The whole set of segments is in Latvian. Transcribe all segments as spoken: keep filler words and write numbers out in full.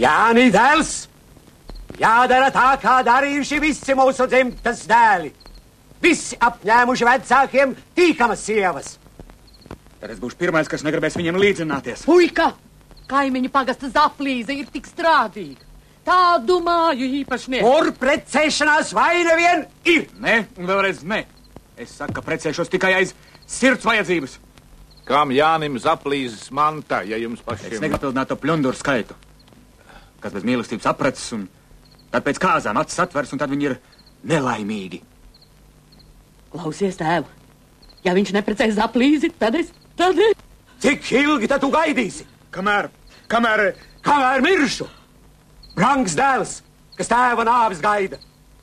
Jāni dēls, jādara tā, kā darījuši visi mūsu dzimtas dēli. Visi apņēmuši vecākiem tīkamas sievas. Tad es būšu pirmais, kas negribēs viņiem līdzināties. Puika, kaimiņu pagasta Zaplīze ir tik strādīga. Tādu māju īpašnieku. Kur precēšanās vai nevien ir? Nē, un vēlreiz nē. Es saku, ka precēšos tikai aiz sirds vajadzības. Kam Jānim Zaplīzes manta, ja jums pašiem... Es negribu pildināt to pļunduru skaitu, kas bez mīlestības apreces, un tad pēc kāzām acis atvers, un tad viņi ir nelaimīgi. Klausies, tēvu, ja viņš neprecēs Zaplīzi, tad es, tad es... Cik ilgi tad tu gaidīsi? Kamēr, kamēr... Kamēr miršu. Brangs dēls, kas tēva nāves gaida.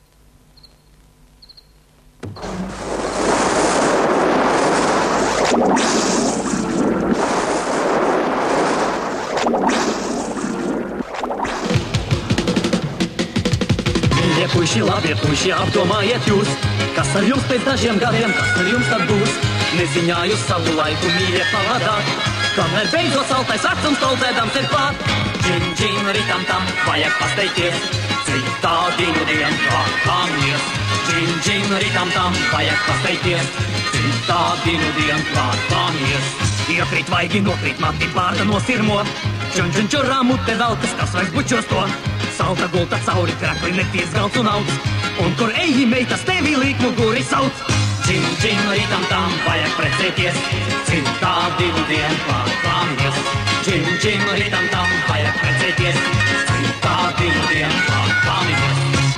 Mīļie puiši, labie puiši, apdomājiet jūs, kas ar jums pēc dažiem gadiem, kas ar jums tad būs. Neziņā jūs savu laiku mīļie pavadāt, kamēr beidzot saltais vecums toldzēdams ir klāt. Džin, džin, ritam tam, vajag pasteikties, cik tādi nu dien klātāmies. Džin, džin, ritam tam, vajag pasteikties, cik tādi nu dien klātāmies. Iekrīt vaigi, nokrīt mati, bārda no sirmo, čun, čun, čurā mute velkas, kas vairs bučos to. Salta gulta cauri, krakli neties galds un augs, un kur eji meitas tevi līk muguri sauc. Džin, džin, ritam tam, vajag precēties, cik tādi nu dien klātāmies. Džin, džin, ritam tam, vajag precēties, cik tādi nu dien klātāmies.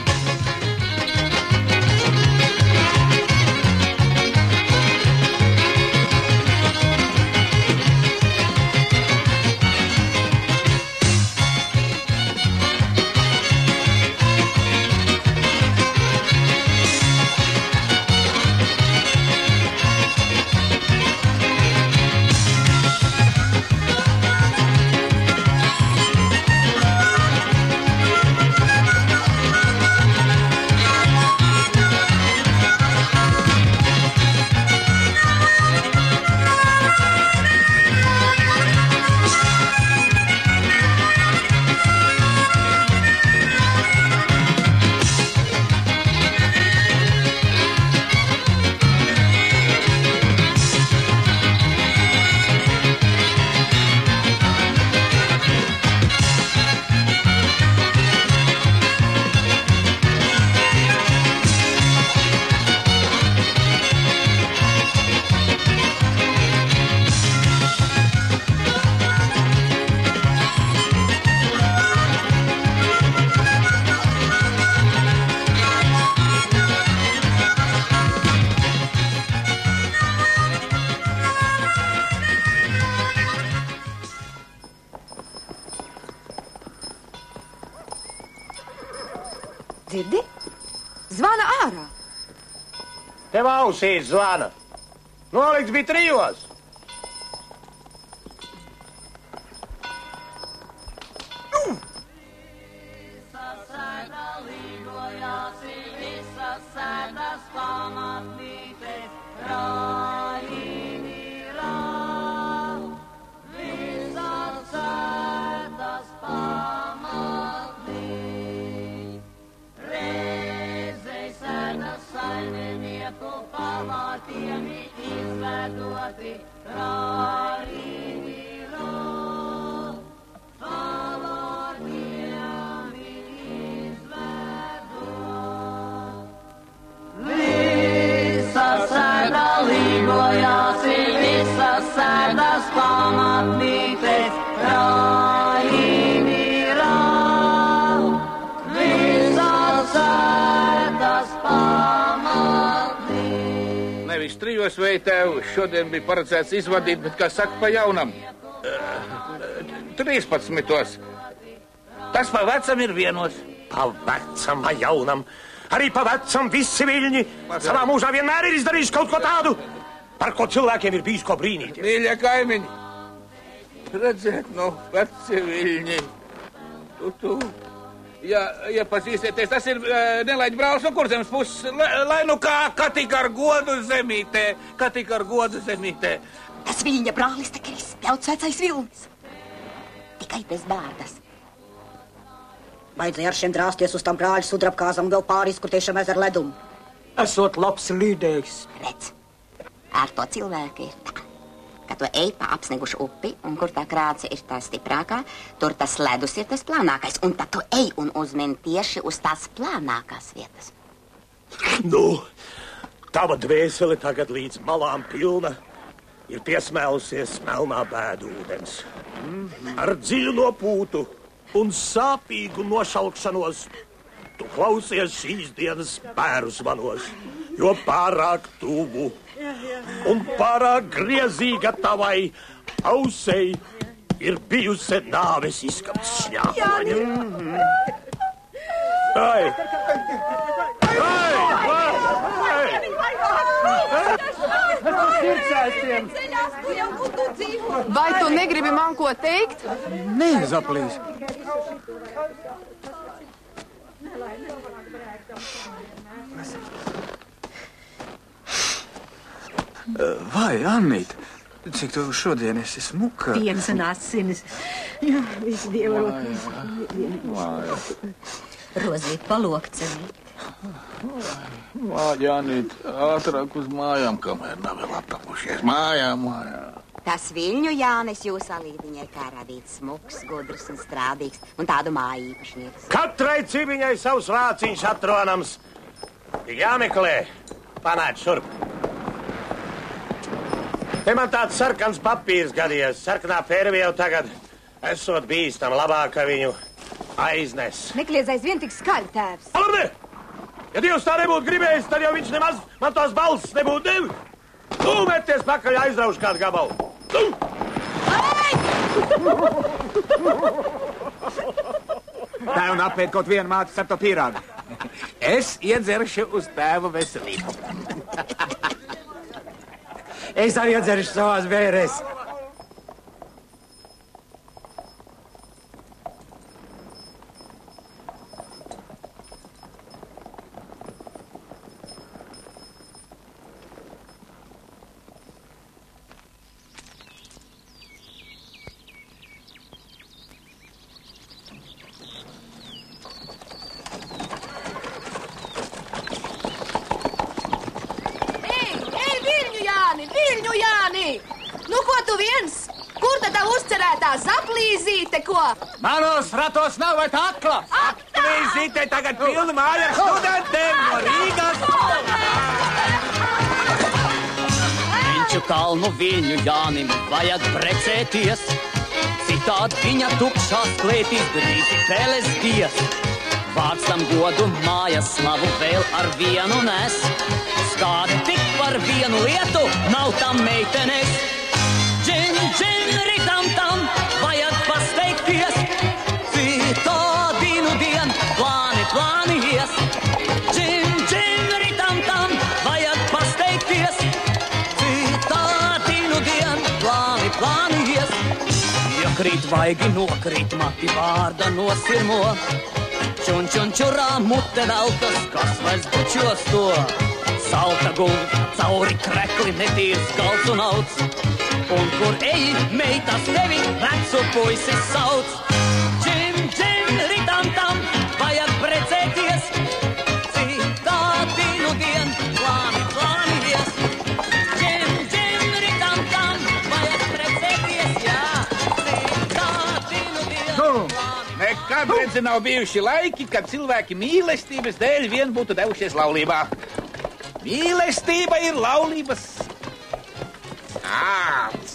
Dzirdi? Zvana ārā. Tev ausīs zvana. Nolikts bija trijos. Trijos vai tev šodien bija paredzēts izvadīt, bet, kā saka, pa jaunam, trīspadsmitos. Tas pa vecam ir vienos. Pa vecam, pa jaunam. Arī pa vecam visi viļņi savā mūžā vienmēr ir izdarījuši kaut ko tādu, par ko cilvēkiem ir bijis ko brīnīties. Mīļie kaimiņi, redzēt, nu, veci viļņi. Tu, tu. Ja, ja pazīsieties, tas ir uh, nelaiķi brālis no Kurzemes puses, lai, lai nu kā, kā tik ar godu zemītē, kā tik ar godu zemītē. Tas viņa brālis tak ir izspļauts vecais vilnis. Tikai bez bārdas. Vajadzēja ar šiem drāsties uz tam brāļu sudrabkāzam vēl pāri izkurtiešam ezer ledumu. Esot labs līdējs. Redz, ar to cilvēku ir tā, ka tu ej pa apsnegušu upi, un kur tā krāce ir tā stiprākā, tur tas ledus ir tas plānākais, un tad tu ej un uzmini tieši uz tās plānākās vietas. Nu, tava dvēsele tagad līdz malām pilna ir piesmēlusies melnā bēdu ūdens. Ar dziļu nopūtu un sāpīgu nošalkšanos tu klausies šīs dienas bēru zvanos, jo pārāk tuvu un pārāk griezīga tavai ausei ir bijusi nāves izskapts šņāpaņa. Ai! Ai! Vai tu negribi man ko teikt? Nē, Zaplīs. Vai, Annīt, cik tu šodien esi smuka? Dienas un asinis. Jā, visi dievarot. Rozīt palokcenīt. Jānīt, ātrāk uz mājām, kamēr nav vēl aptapušies. Mājām, mājām. Tas Viļņu Jānis jūs alīdiņai kā radīts smuks, gudrs un strādīgs, un tādu māju īpašnieks. Katrai cibiņai savs vāciņš atronams. Jāmeklē, panāc šurp. Te man tāds sarkans papīrs gadījies, sarkanā pērve jau tagad esot bīstam, labāk viņu aiznes. Nekliedz aizvien tik skaļi, tēvs. Alarne! Ja Dievs tā nebūtu gribējis, tad jau viņš nemaz man tās balss nebūtu devi. Tu meties pakaļ aizraušu kādu gabalu. Tu! Tēvu apēd kaut vienu mātes ar to pīrāgu. Es iedzeršu uz tēvu veselību. Es arī iedzeršu savās bērēs. Viļņu Jāni! Nu, ko tu viens? Kur tad tā uzcerētā zaplīzīte, ko? Manos ratos nav vai tā akla? Aplīzīte tagad pilna māja ar studentiem no Rīgas. Viņš kalnu Viļņu Jānim vajag precēties, citādi viņa tukšās klētīs drīzi pēles dies. Vārds tam godu mājas slavu vēl ar vienu nes. Skādi tik par vienu lietu nav tam meitenes. Džin, džin, ritam tam vajag pasteikties. Citādi nu dien plāni, plāni ies. Džin, džin, ritam tam vajag pasteikties. Citādi nu dien plāni, plāni ies. Iekrīt vaigi nokrīt mati vārda nosirmo. Čun, čun, čurā mute velkas, kas vairs bučos to. Salta gulta, cauri krekli, netīrs galds un auts. Un kur eji, meitas tevi vecu puisi sauc. Džim, džim, ritam tam, vajag precēties. Citādi nu dien, plāni, plāni ies. Džim, džim, ritam tam, vajag precēties, jā. Citādi nu dien, plāni. Nekad, redzi, nav bijuši laiki, kad cilvēki mīlestības dēļ vien būtu devušies laulībā. Mīlestība ir laulības āms.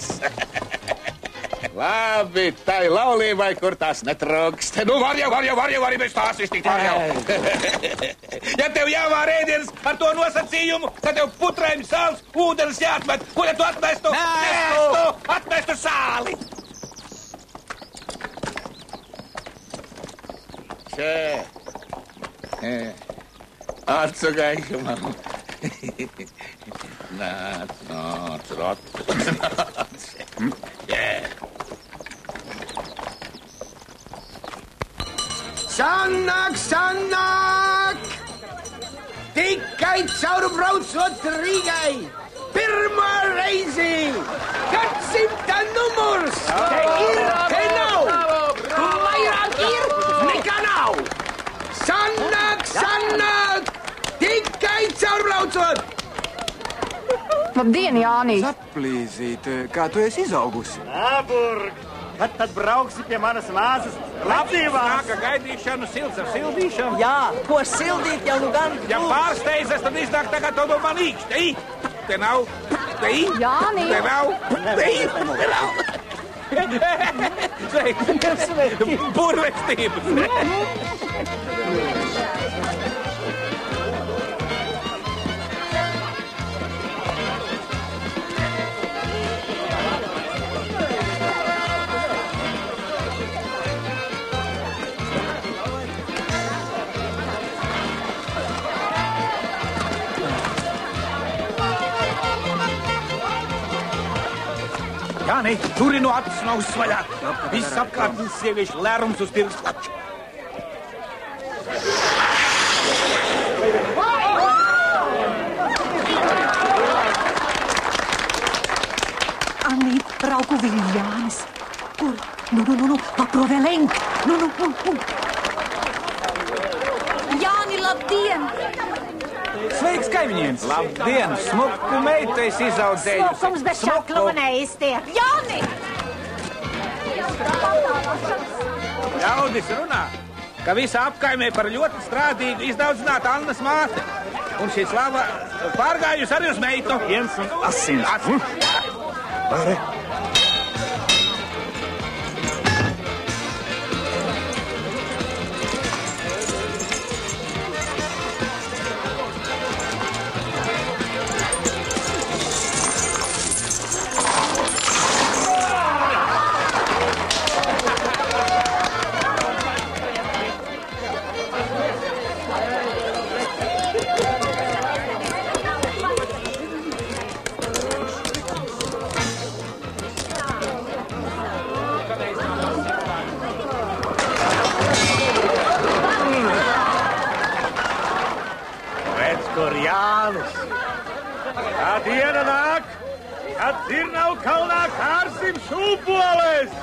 Labi, tai laulībai, kur tās netrokst. Nu, var jau, var jau, var jau, arī bez tās iztikt, var jau. Ja tev jāvār ēdienas ar to nosacījumu, tad tev putrēm sāls, ūdens jāatmet. Ko, ja tu atmestu? Nestu, atmestu sāli. Še. Acu gaišu, mamma. Nāc, nāc, ratu, nāc. Yeah. Sanāk, sanāk! Tikai cauru braucot Rīgai! Pirmā reizi! Gadsimta numurs! Te ir, te nav! Vairāk ir, nekā nav! braucot! Labdien, Jānī! Saplīzīt, kā tu esi izaugusi? Āburg, kad tad brauksi pie manas māsas? Labdīvās! Nāka gaidīšanu, silts ar sildīšanu. Jā, ko sildīt jau nu gan. Ja pārsteidzas, tad iznāk tagad to no man īkš. Te i, te nav, te i, Jānī! te nav, te i, te nav. Sveiki! Burvestības! Jāni, turi no acis nav svaļā. Viss apkārtnes sieviešu lērums uz tirgus laču. Anī, brauku Viljānis. Kur? Nu, nu, nu, nu, paprove lenk. Nu, nu, nu, nu. Jāni, labdien! Sveiks, kaimiņiens! Labdien! Smuku meitu esi izaudzējusi. Smukums bez šaklu neiztiek. Jāni! Ļaudis runā, ka visa apkaimē par ļoti strādīgu izdaudzinātu Annas māte. Un šī slava pārgājusi arī uz meitu. Viens un asins. Asins. Bare. Jānis. Tā diena nāk, kad Dzirnavu kalnā kārsim šūpoles.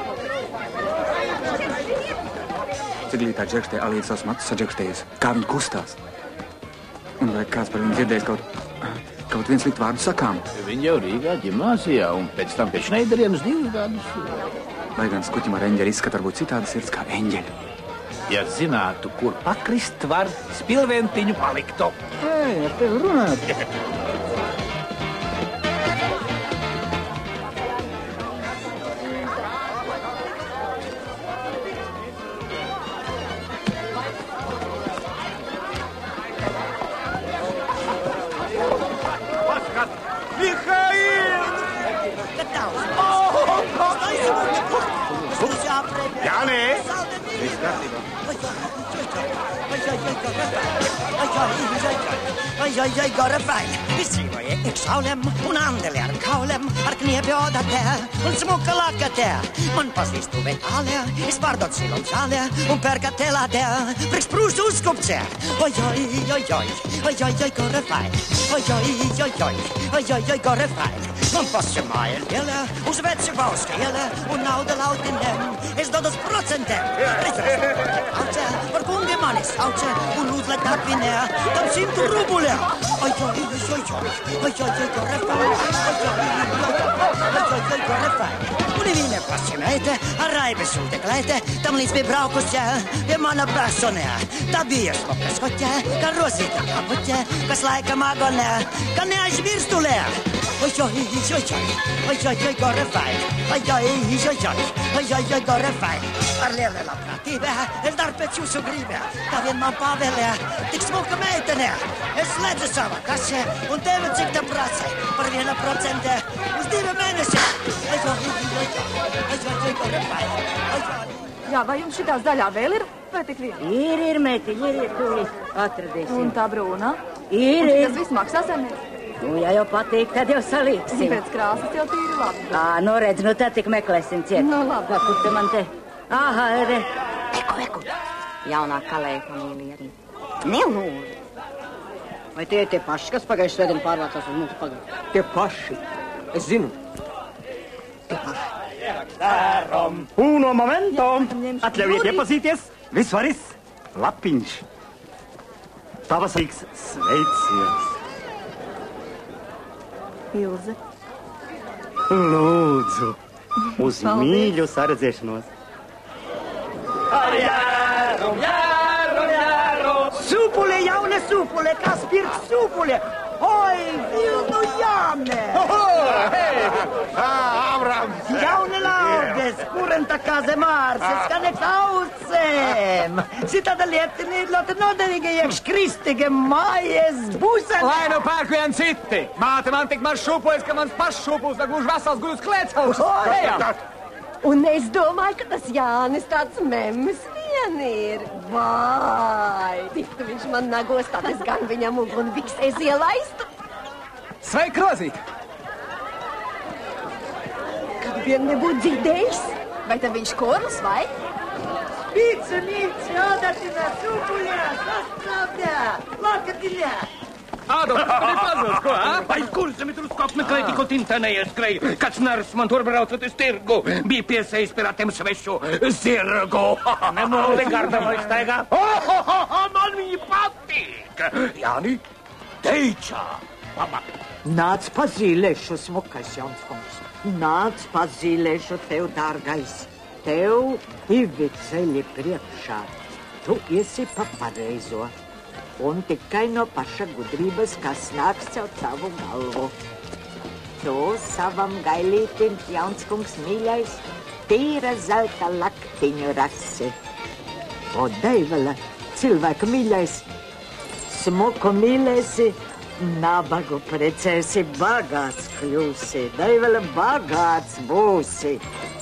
Ciglītā džekštē Alīda savus matus sadžekštējusi. Kā viņa kustās? Un vai kāds par viņu dzirdējis kaut, kaut viens sliktu vārdu sakām? Viņa jau Rīgā ģimnāzijā un pēc tam pie Šneiderienas divus gadus. Lai gan skuķim ar eņģeli izskata varbūt citādi sirds kā eņģeļi. Ja zinātu, kur pakrist var, spilventiņu paliktu. Ei, ar tevi runāt. Paskat! Mihail! Jāni! Viss kārtībā. Ai, ai, ai, går det feil. Vi skriver i eksaulem, un andel er kaulem, ar knebjøda der, un smukka lakka der. Man pasistu vetale, i spardot silom sale, un perkatela der, priks prus uskupce. Oi, oi, oi, oi, oi, oi, oi, går det feil. Oi, oi, oi, oi, oi, oi, oi, går det feil. Man passer mael dele, us vetse bauskele, un nauda lautinem, es dodos procentem. Auce, por kunge manis, auce, un uzle tapine, tam simtu rubule. Oi, oi, oi, oi, oi, oi, oi, går det feil. Oi, oi, oi, oi, går det feil. Univine passimete, arraibe sulteklete, tam līdz pie braukusē, pie mana personē. Tā bija smokas hoķē, kā rosīta kapuķē, kas laika magonē, kā neaizmirstulē. Oi, oi, oi, oi, oi, oi, oi, går det feil. Oi, oi, oi, oi, oi, oi, oi, går det feil. Ar liele labprātība, es dar pēc jūsu gribē, tā vien man pavēlē, tik smuka meitene. Es slēdzu savā kasē un tevi cik tā prasē, par viena procente uz divi mēneši. Oi, oi, oi, oi, oi, oi, går det feil. Oi, oi. Jā, vai jums šitās daļā vēl ir, vai tik vien? Ir, ir, meitiņi, ir, ir, tūlīt atradīsim. Un tā brūna? Ir, un ir. tas viss maksā saimnieks? Nu, ja jau patīk, tad jau salīksim. Pēc krāsas jau tīri labi. Ā, nu redz, nu tad tik meklēsim ciet. Nu, labi. Kur te man te? Aha, re. Eku, eku. Jaunā kalēja familija arī. Nelūdzu. Vai tie ir tie paši, kas pagājušajā svētdienā pārvācās uz mūsu pagalu? Tie paši. Es zinu. Tie paši. Uno momento. Atļaujiet iepazīties. Visvaris Lapiņš. Pavasarīgs sveiciens. Ilze. Lūdzu, uz Paldies. mīļu saredzēšanos. Ar jāru, jāru, jāru! Sūpule, jauna sūpule, kas pirks sūpule? Oi, vilnu jāme! Avram! Jaune laudes, kurenta kaze mārses, ka neks aucēm! Citāda lietini ir ļoti noderīga, iekš kristīga mājas būsene! Lai nu pērk vien citi! Māte man tik maz šūpojas, ka mans pašs šūpus, ne gluži vesels guļus klēcels! Ejam! Un es domāju, ka tas Jānis tāds memmes vien ir. Vai! Tiktu viņš man nagos, tad es gan viņam uguni biksēs ielaistu. Sveiki, Rozīt! Kad vien nebūtu dzirdējis. Vai tad viņš korus, vai? Pīca, mīca, ādatina, sūpuļā, sastāvdā, lakatiļā! Ādam, tas ir pazūs, ko, ā? Vai kursami tur skop meklēja, tikko tintā neieskrēja. Kāds nars man tur braucot uz tirgu. Bija piesējis pie ratiem svešu zirgu. Nemūli garda vai staigā? Man viņi patīk. Jāni, teicā. Mama. Nāc pazīlēšu, smukais Janskungs. Nāc pazīlēšu tev, dārgais. Tev divi ceļi priekšā. Tu esi pa pareizo. Un tikai no paša gudrības, kas nāks caur tavu galvu. Tu savam gailītim, Janskungs mīļais, tīra zelta laktiņu rasi. O, Deivela, cilvēka mīļais, smuku mīlēsi, nabagu precēsi, bagāts kļūsi. Deivela, bagāts būsi.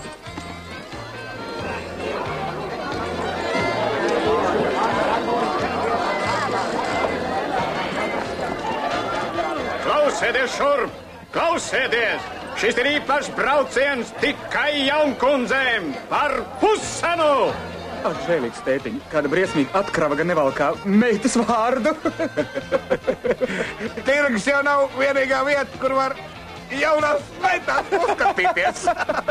Klausieties šurp! Klausieties! Šis ir īpašs brauciens tikai jaunkundzēm par pusenu! Ak, žēlīgs tētiņ, kāda briesmīga atkrava gan nevalkā meitas vārdu. Tirgs jau nav vienīgā vieta, kur var jaunās meitās uzskatīties.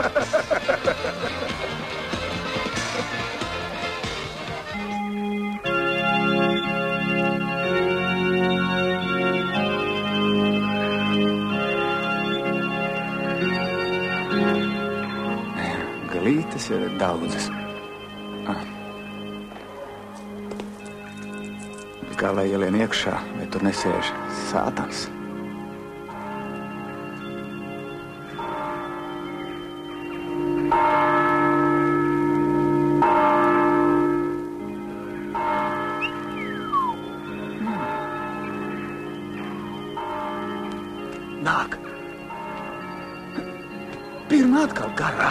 Galītes jau ir daudzas. Ah. Kā lai ielien iekšā, vai tur nesēž sātans? Nāk. Pirmā atkal garā.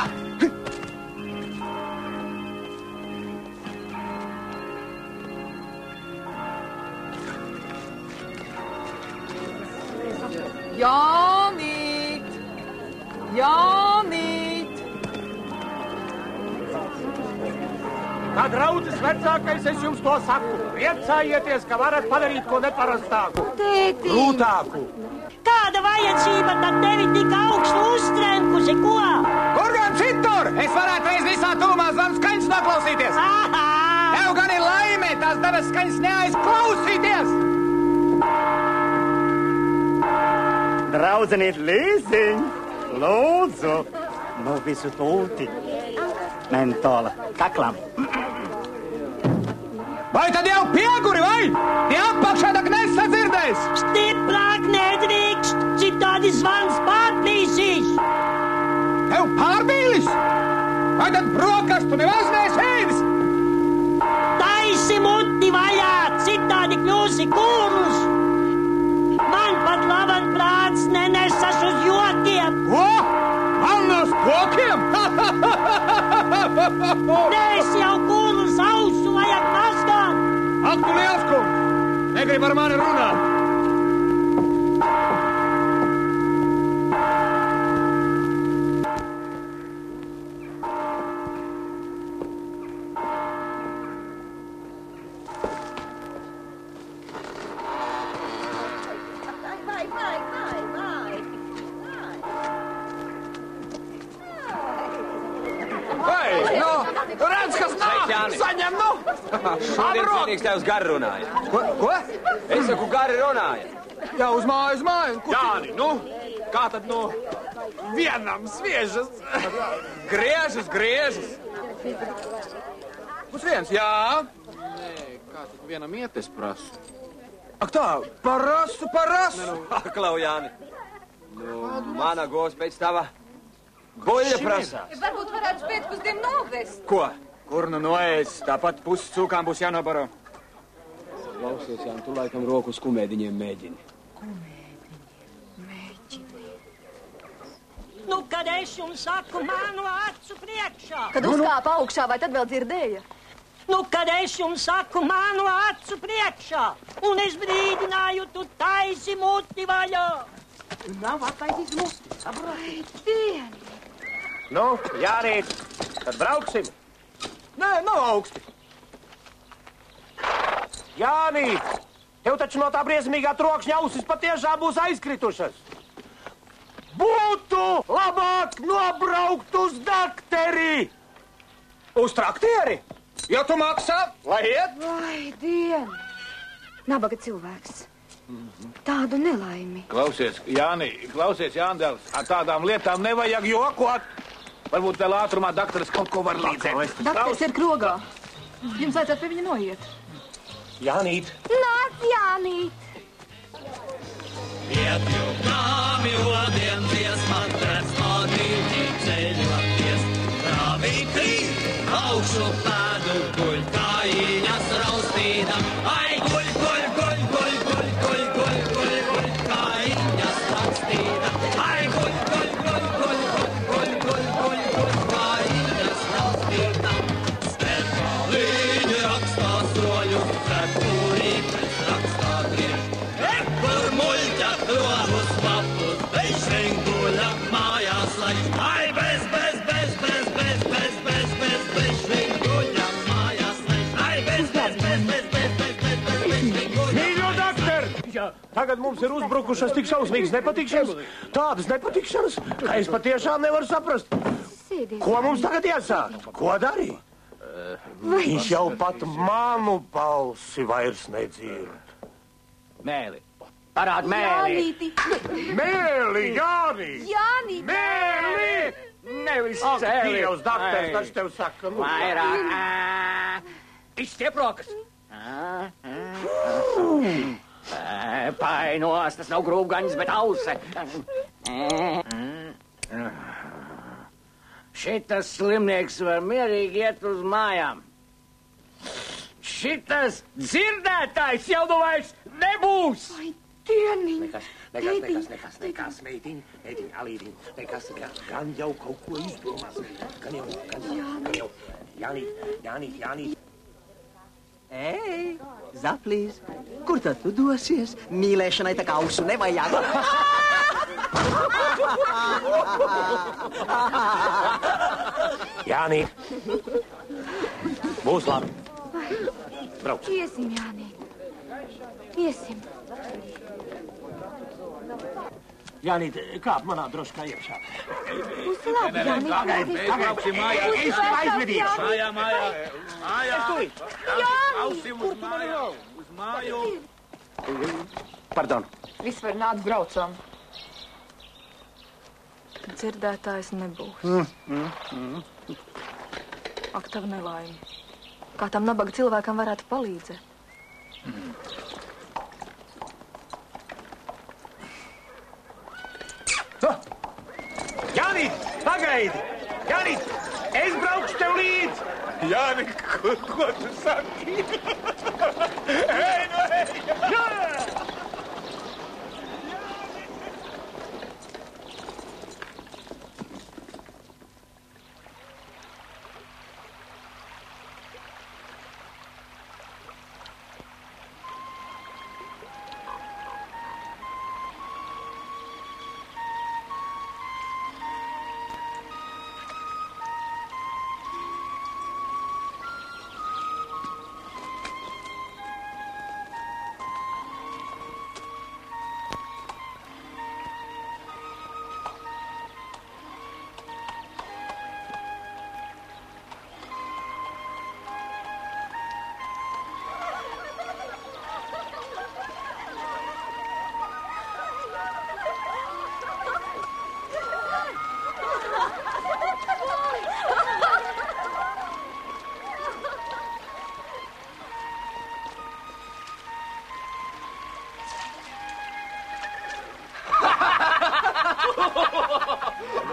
Jānīt! Jānīt! Kā draudzes vecākais, es jums to saku. Priecājieties, ka varat padarīt ko neparastāku. Tēti! Grūtāku. Kāda vajadzība tad tevi tik augstu uztrenkusi, ko? Kur gan citur? Es varētu reiz visā tūmā zvanu skaņas noklausīties. Aha! Tev gan ir laime, tās devas skaņas neaizklausīties. Draudzenīt līziņ, lūdzu, nu visu tūti. Mentola, kaklam. Vai tad jau pieguri, vai? Tie apakšā tak nesadzirdēs. Stiprāk nedrīkst, citādi zvans pārplīsīs. Tev pārbīlis? Vai tad brokastu nevaz nesēdis? Taisi muti vaļā, citādi kļūsi kūrus. Man pat laban prāts nenesas uz jokiem. Ko? Man uz pokiem? Nes jau kūrus ausu vajag mazgāt. Ak, tu liels kungs, negrib ar mani runāt. Saņem, nu! Šodien cienīgs tev uz gari runāja. Ko? Ko? Es saku, gari runāja. Jā, uz māju, uz māju. Jāni, nu! Kā tad no vienam sviežas? Griežas, griežas. Uz viens, jā. Nē, kā tad vienam iet, es prasu. Ak tā, parasu, parasu. Klau, Jāni. Nu, mana gos pēc tava boļa prasās. Varbūt varētu pēcpusdienu novest. Ko? Kur nu noēs? Tāpat puses cūkām būs jānobaro. Klausies, Jāni, tu laikam roku uz kumēdiņiem mēģini. Nu, kad es jums saku manu acu priekšā. Kad uzkāpa augšā, vai tad vēl dzirdēja? Nu, kad es jums saku manu acu priekšā, un es brīdināju, tu taisi muti vaļā. Nav attaisījis muti, saproti? Dieni. Nu, Jāni, tad brauksim. Nē, nav augsti. Jāni, tev taču no tā briesmīgā trokšņa ausis patiešām būs aizkritušas. Būtu labāk nobraukt uz dakteri! Uz traktieri? Ja tu maksā, lai iet? Vai, dieni. Nabaga cilvēks. Tādu nelaimi. Klausies, Jāni, klausies, Jāndēls, ar tādām lietām nevajag jokot. Varbūt vēl ātrumā dakteris kaut ko var līdzēt. Dakteris ir krogā. Jums vajadzētu pie viņa noiet. Jānīt. Nāc, Jānīt. Ietju kāmi odien dziesmā, trēsmā dīķi ceļoties. Rāvī krīt, augšu pēdu guļ, kājiņas raustīdam. Ai, guļ, guļ, guļ, guļ, guļ, guļ, guļ, guļ, guļ, kājiņas raustīdam. Ai, guļ, guļ, guļ, guļ, guļ, guļ, guļ, guļ, guļ, kājiņas raustīdam. Spēkāliņi rakstā soļu, cepurīkais rakstā griež. Kur muļķa krovus papus, bez švinguļa mājās lai. Ai, bez, bez, bez, bez, bez, bez, bez, bez, bez švinguļa mājās lai. Ai, bez, bez, bez, bez, bez, bez, bez, bez, bez švinguļa. Mīļo dakter! Tagad mums ir uzbrukušas tik šausmīgas nepatikšanas, tādas nepatikšanas, ka es patiešām nevaru saprast. Ko mums tagad iesākt? Ko darīt? Viņš jau pat manu balsi vairs nedzird. Mēli. Parād mēli. Jānīti. Mēli, Jāni! Jānīt. Mēli! Nevis Ak, cēli. Dievs, dakters, taču tev saka, nu. Vairāk. Izstiep rokas. Painos, tas nav grūbgaņas, bet ause. Šitas slimnieks var mierīgi iet uz mājām. Šitas dzirdētājs jau nu vairs nebūs. Ai, dieniņ. Nekas, nekas, nekas, nekas, nekas, meitiņ, meitiņ, alīdiņ, nekas, nekas, gan jau kaut ko izdomās. Gan jau, gan jau, gan jau. Jānīt, Jānīt, Jānīt. Ei, Zaplīs, kur tad tu dosies? Mīlēšanai tā kā ausu nevajag. Jānīt, būs labi. Brauc. Iesim, Jānīt. Iesim. Jānīt, kāp manā droškā iekšā. Būs labi, Jānīt. Pagaidi, pagaidi, mājā. Es tev aizvedīšu. Mājā, mājā. Mājā. Jāni! Ausim uz māju. Uz māju. Pardon. Viss var nāc braucam. Dzirdētājs nebūs. Mm, mm, mm. Ak, tavu nelaimi. Kā tam nabaga cilvēkam varētu palīdzēt? Mm. Oh! Jānīt, pagaidi! Jānīt, es braukšu tev līdzi! Jāni, ko, ko tu saki? Ej, nu ej! Jā!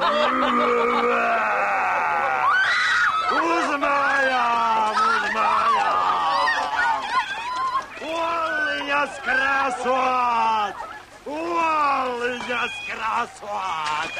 Uz mājām, uz mājām! Oliņas krāsot! Oliņas krāsot!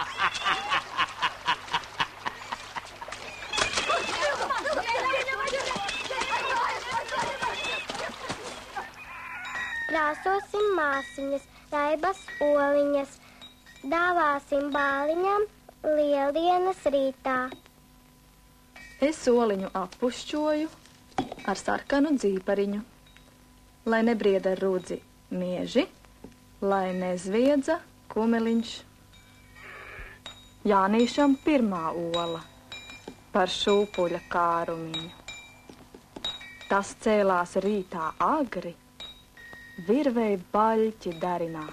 Krāsosim māsiņas, raibas oliņas, dāvāsim bāliņam lieldienas rītā. Es oliņu appušķoju ar sarkanu dzīpariņu, lai nebrieda rudzi mieži, lai nezviedza kumeliņš. Jānīšam pirmā ola par šūpuļa kārumiņu. Tas cēlās rītā agri, virvei baļķi darināt.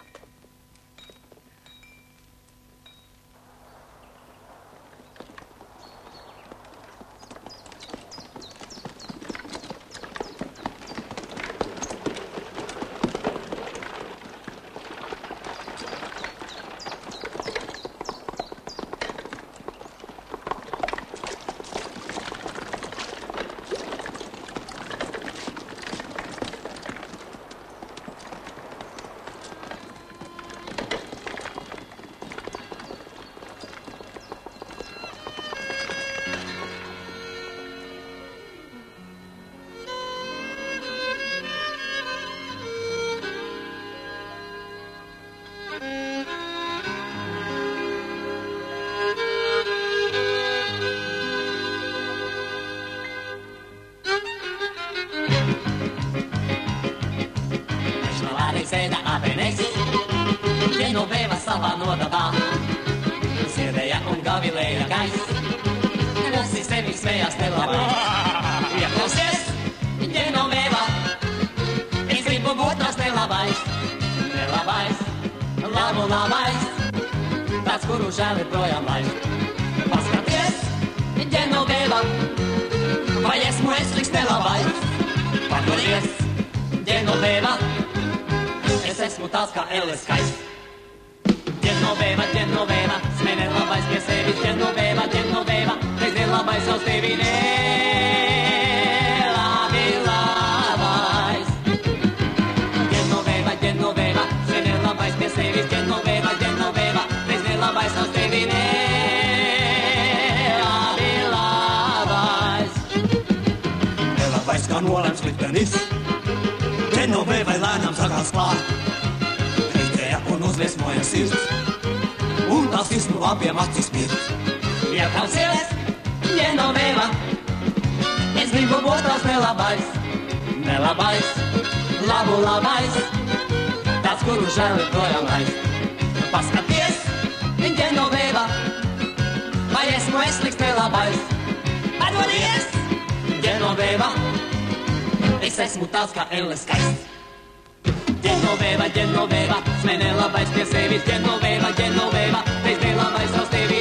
Sēda apenēs, ģenoveva savā nodabā. Siedēja un gavilēja gaiss, klusi sevi smējās nelabais. Ieklausies, ģenoveva, es gribu būt tās nelabais. Nelabais, labu labais, tāds, kuru žēl ir projām laist. Paskaties, ģenoveva, vai esmu es liks nelabais. Pakoties, ģenoveva, es esmu tāds kā Elles skaists. Ģenoveva, ģenoveva, smēne labais pie sevis. Ģenoveva, ģenoveva, reiz nelabais savs tevi nelabi labais. Ģenoveva, ģenoveva, smēne labais pie sevis. Ģenoveva, ģenoveva, reiz nelabais savs tevi nelabi labais. Nelabais kā nolēms liktenis, Ģenovevai lēnām sagās klāt. Rītēja un uzliesmoja sirds, un tās visnu abiem acis mirds. Ieklausies, Ģenoveva, es gribu būt tās nelabais. Nelabais, labu labais, tāds, kuru žēl ir projām laist. Paskaties, Ģenoveva, vai esmu es liks nelabais. Atdodies, Ģenoveva, es esmu tāds kā Elles skaists. Ģenoveva, ģenoveva, smēne labais pie sevis. Ģenoveva, ģenoveva, reiz nelabais savs tevi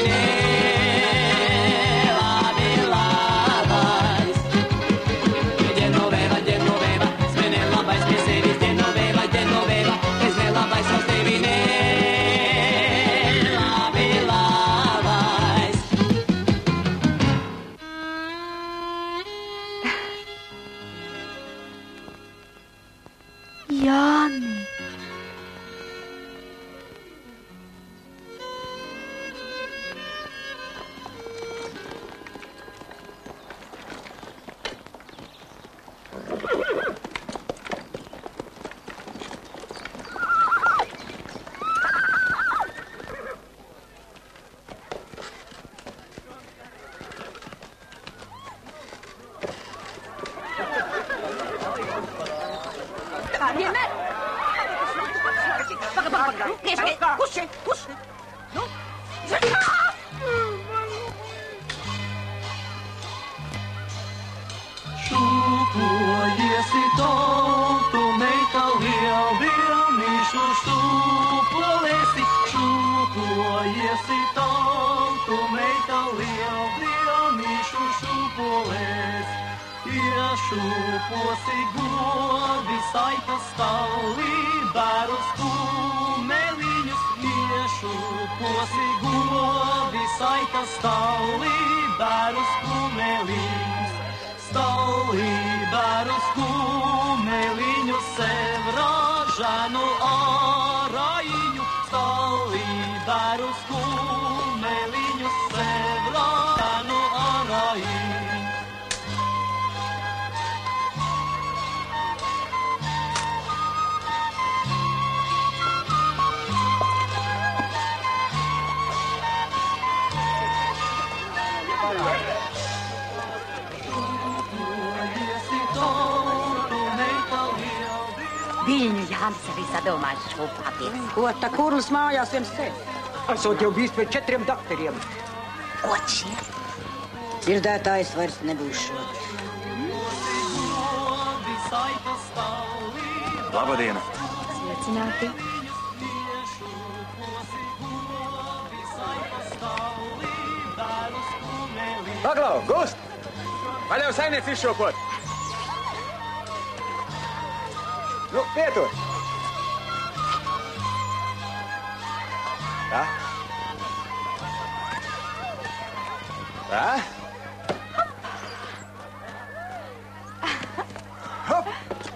nelabi labais. Ģenoveva, ģenoveva, smēne labais pie sevis. Ģenoveva, ģenoveva, reiz nelabais savs tevi nelabi labais. Jāni! Kā vienmēr! Pagaid, pagaid, pagaid! Pagaid, kurš šeit? Kurš? Nu? Šūpojiesi tautu, meita liel, vilnīšu šūpolēsi. Šūpojiesi tautu, meita liel, vilnīšu šūpolēs. Iešūposi gobi, saitas stāvī, bērus kumeliņus. Iešūposi posi govi, saita stālī, bērus kumeliņus. Stālī, bērus kumeliņu, sev ražanu ārājiņu. Stālī, bērus kumeliņu, sev ražanu ārājiņu. Viņu Jānis arī sadomājis šūpāties. Ko tā kurls mājās viens te? Esot jau bijis pie četriem dakteriem. Ko šie? Dzirdētājs vairs nebūs šodien. Labadiena! Sveicināti! Paglau, Gust! Vaļau saimniec izšokot! Nu, pietur! Tā? Tā? Hop!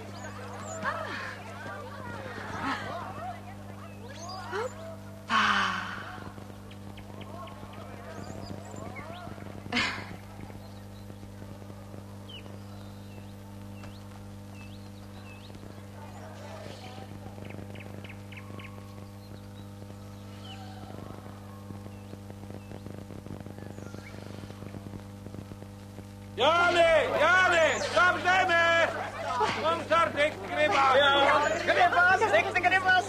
Jāni, Jāni, stāv zemē! Mums ar tik gribās! Jā, gribās, tik gribās!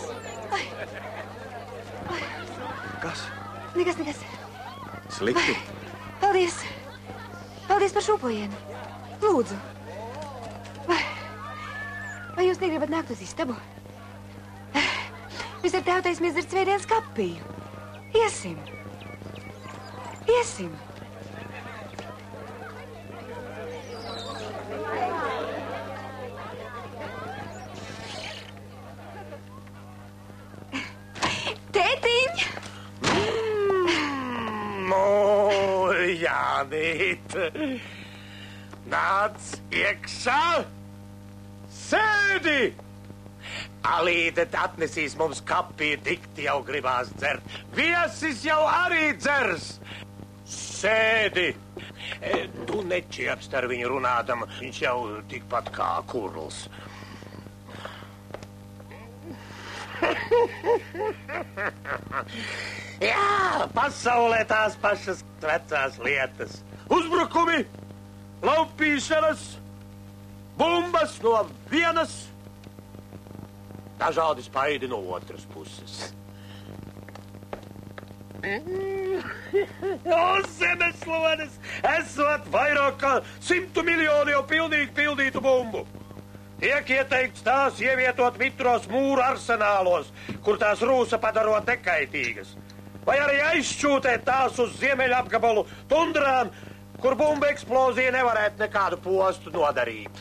Kas? Nekas, nekas. Slikti? Paldies. Paldies par šūpojienu. Lūdzu. Vai, vai jūs negribat nākt uz istabu? Mēs ar tevu taismies dzert svētdienas kapiju. Iesim. Iesim. Tētiņ! Mm, o, Jānīt! Nāc iekšā! Sēdi! Alīte atnesīs mums kapī, dikti jau gribās dzert. Viesis jau arī dzers! Sēdi! E, tu nečiepst ar viņu runādam, viņš jau tikpat kā kurls. Jā, pasaulē tās pašas vecās lietas. Uzbrukumi, laupīšanas, bumbas no vienas, dažādi spaidi no otras puses. O, zemeslodes, esot vairāk kā simtu miljonu jau pildīgi pildītu bumbu. Tiek ieteikts tās ievietot mitros mūru arsenālos, kur tās rūsa padarot nekaitīgas. Vai arī aizšķūtēt tās uz ziemeļa apgabalu tundrām, kur bumba eksplozija nevarētu nekādu postu nodarīt.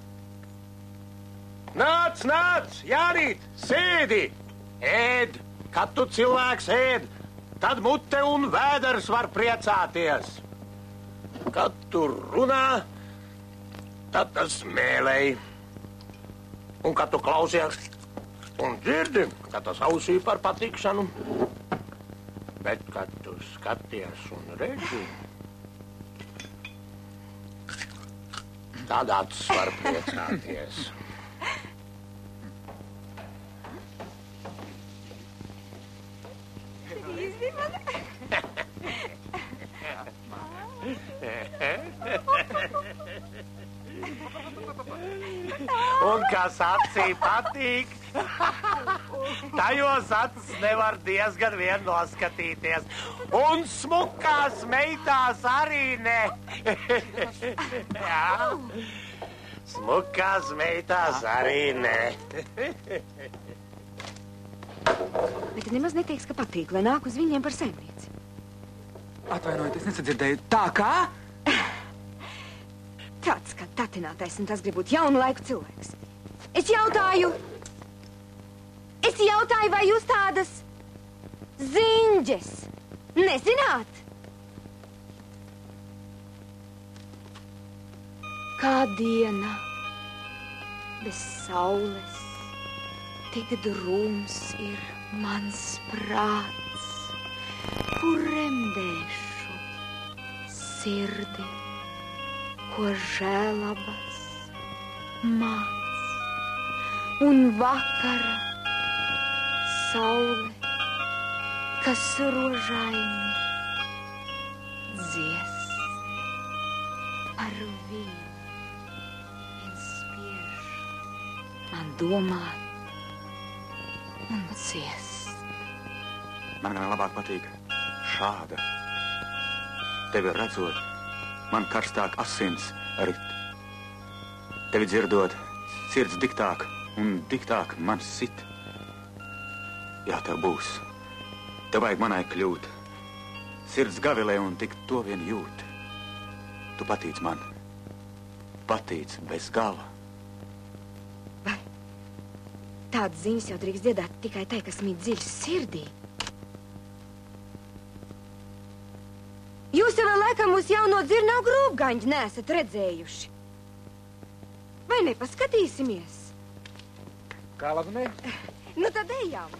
Nāc, nāc, Jānīt, sēdi! Ēd, kad tu cilvēks ēd, tad mute un vēders var priecāties. Kad tu runā, tad tas mēlēji. Un kad tu klausies un dzirdi, tad tas ausī par patikšanu. Bet kad tu skaties un redzi, tad acis var priecāties. Un kas acī patīk, tajos acis nevar diezgan vien noskatīties. Un smukās meitās arī ne. Jā, smukās meitās arī ne. Bet nemaz neteiks, ka patīk, lai nāk uz viņiem par saimnieci. Atvainojiet, es nesadzirdēju. Tā kā? Tāds kā tatinātais, un tas grib būt jaunu laiku cilvēks. Es jautāju, es jautāju, vai jūs tādas ziņas Ganģes. Nezināt? Kā diena bez saules, tik drūms ir mans prāts, kur remdēšu sirdi, ko žēlabas māc, un vakara saule, kas rožaini dzies par viņu. Viens spiež man domāt un ciest. Man gan labāk patīk šāda. Tevi redzot, man karstāk asins rit. Tevi dzirdot, sirds diktāk un diktāk man sit. Jā, tev būs. Tev vajag manai kļūt. Sirds gavilē un tik to vien jūt. Tu patīc man. Patīc bez gala. Vai tādas ziņas jau drīkst dziedāt tikai tai, kas mīt dziļi sirdī? Jūs jau vēl laikam mūs jauno dzirnavu grūbgaņģi neesat redzējuši. Vai nepaskatīsimies? Kā labi ne? Nu tad ejam.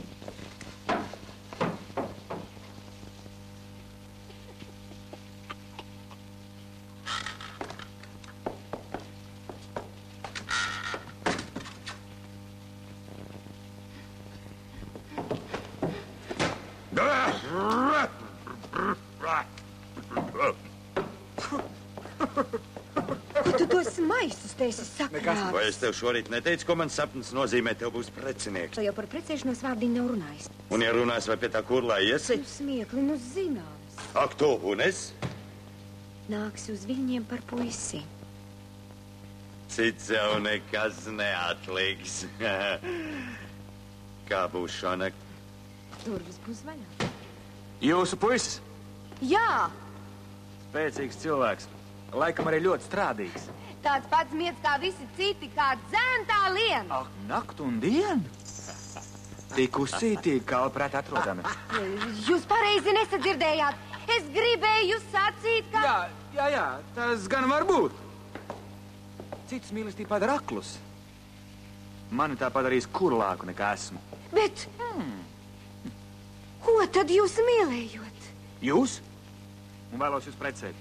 Vai es tev šorīt neteicu, ko man sapnis nozīmē, tev būs precinieks? Tu jau par precēšanos vārdiņu nav runājis. Un ja runās, vai pie tā kurlā iesi? Nu smiekli, nu zināms. Ak, tu, un es? Nāksi uz viņiem par puisi. Cits jau nekas neatliks. Kā būs šonakt? Durvis būs vaļā. Jūsu puisis? Jā! Spēcīgs cilvēks. Laikam arī ļoti strādīgs. Tāds pats miets kā visi citi, kā dzēntā liena. Ak, nakt un dienu? Tik uzcītīgi, kā prāt atrodami. Jūs pareizi nesadzirdējāt. Es gribēju sacīt, ka... Jā, jā, jā, tas gan var būt. Citus mīlestību padara aklus. Mani tā padarīs kurlāku nekā esmu. Bet... Hmm. Ko tad jūs mīlējot? Jūs? Un vēlos jūs precēt.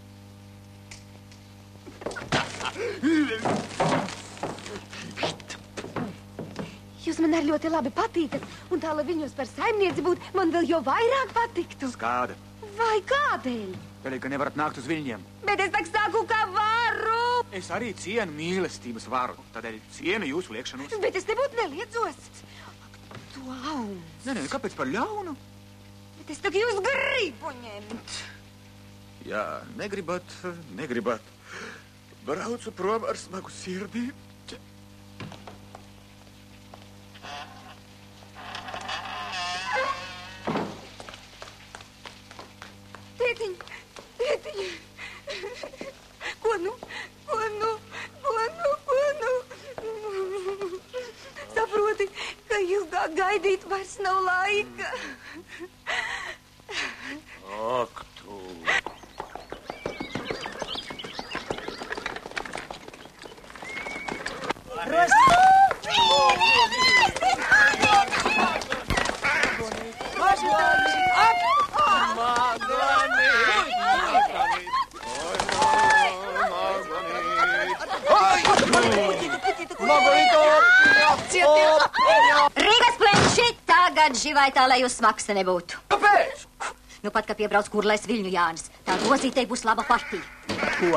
Jūs man arī ļoti labi patīkat, un tā, lai viņos par saimnieci būtu, man vēl jau vairāk patiktu. Kāda? Vai kādēļ? Tādēļ, ka nevarat nākt uz viļņiem. Bet es tak saku, ka varu. Es arī cienu mīlestības varu, tādēļ cienu jūsu liekšanos. Bet es nebūtu neliedzos. Tu auns. Nē, nē, kāpēc par ļaunu? Bet es tak jūs gribu ņemt. Jā, negribat, negribat. Braucu prom ar smagu sirdī. Tētiņ, tētiņ. Ko nu? Ko nu? Ko nu? Ko nu? Saproti, ka ilgāk gaidīt vairs nav laika. Ak, tu. Rīgas plenši, tagad živai tā, lai jūs smaksta nebūtu. Kāpēc? Nu pat, ka piebrauc kurlais Viļņu Jānis. Tā rozītei būs laba partija. Ko?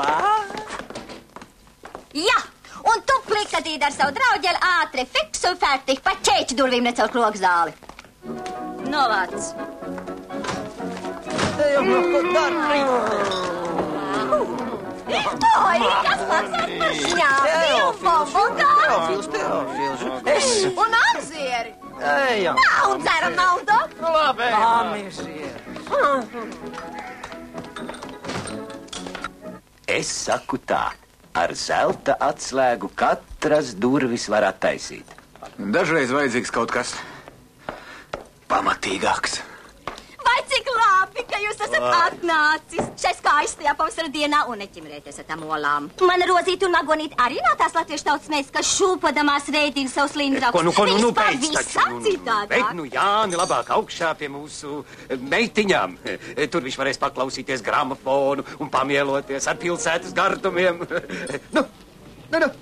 Jā, un tu plikatīt ar savu drauģeli ātri, fiks un fertig, pa čēķu durvīm necel kloku zāli. Novāc. Ejam, ko darīt? To ir kas maksāt par šņāpiem, bombonām. Teofils, Teofils. Es... Un amzieri. Ejam. Nā, un dzeram naudu. Labi. Amzieri. Es saku tā, ar zelta atslēgu katras durvis var attaisīt. Dažreiz vajadzīgs kaut kas pamatīgāks. ka jūs esat atnācis šai skaistajā pavasara dienā un neķimrēties ar tām olām. Mana Rozīte un Magonīte arī nav tās latviešu tautas mēs, kas šūpodamās reitīgi savus līndraugus. Ko nu, ko nu, nu, Viņas beidz taču. pavisam Nu, nu, citādāk. Bet, nu, Jāni, labāk augšā pie mūsu meitiņām. Tur viņš varēs paklausīties gramofonu un pamieloties ar pilsētas gardumiem. Nu, nu, nu.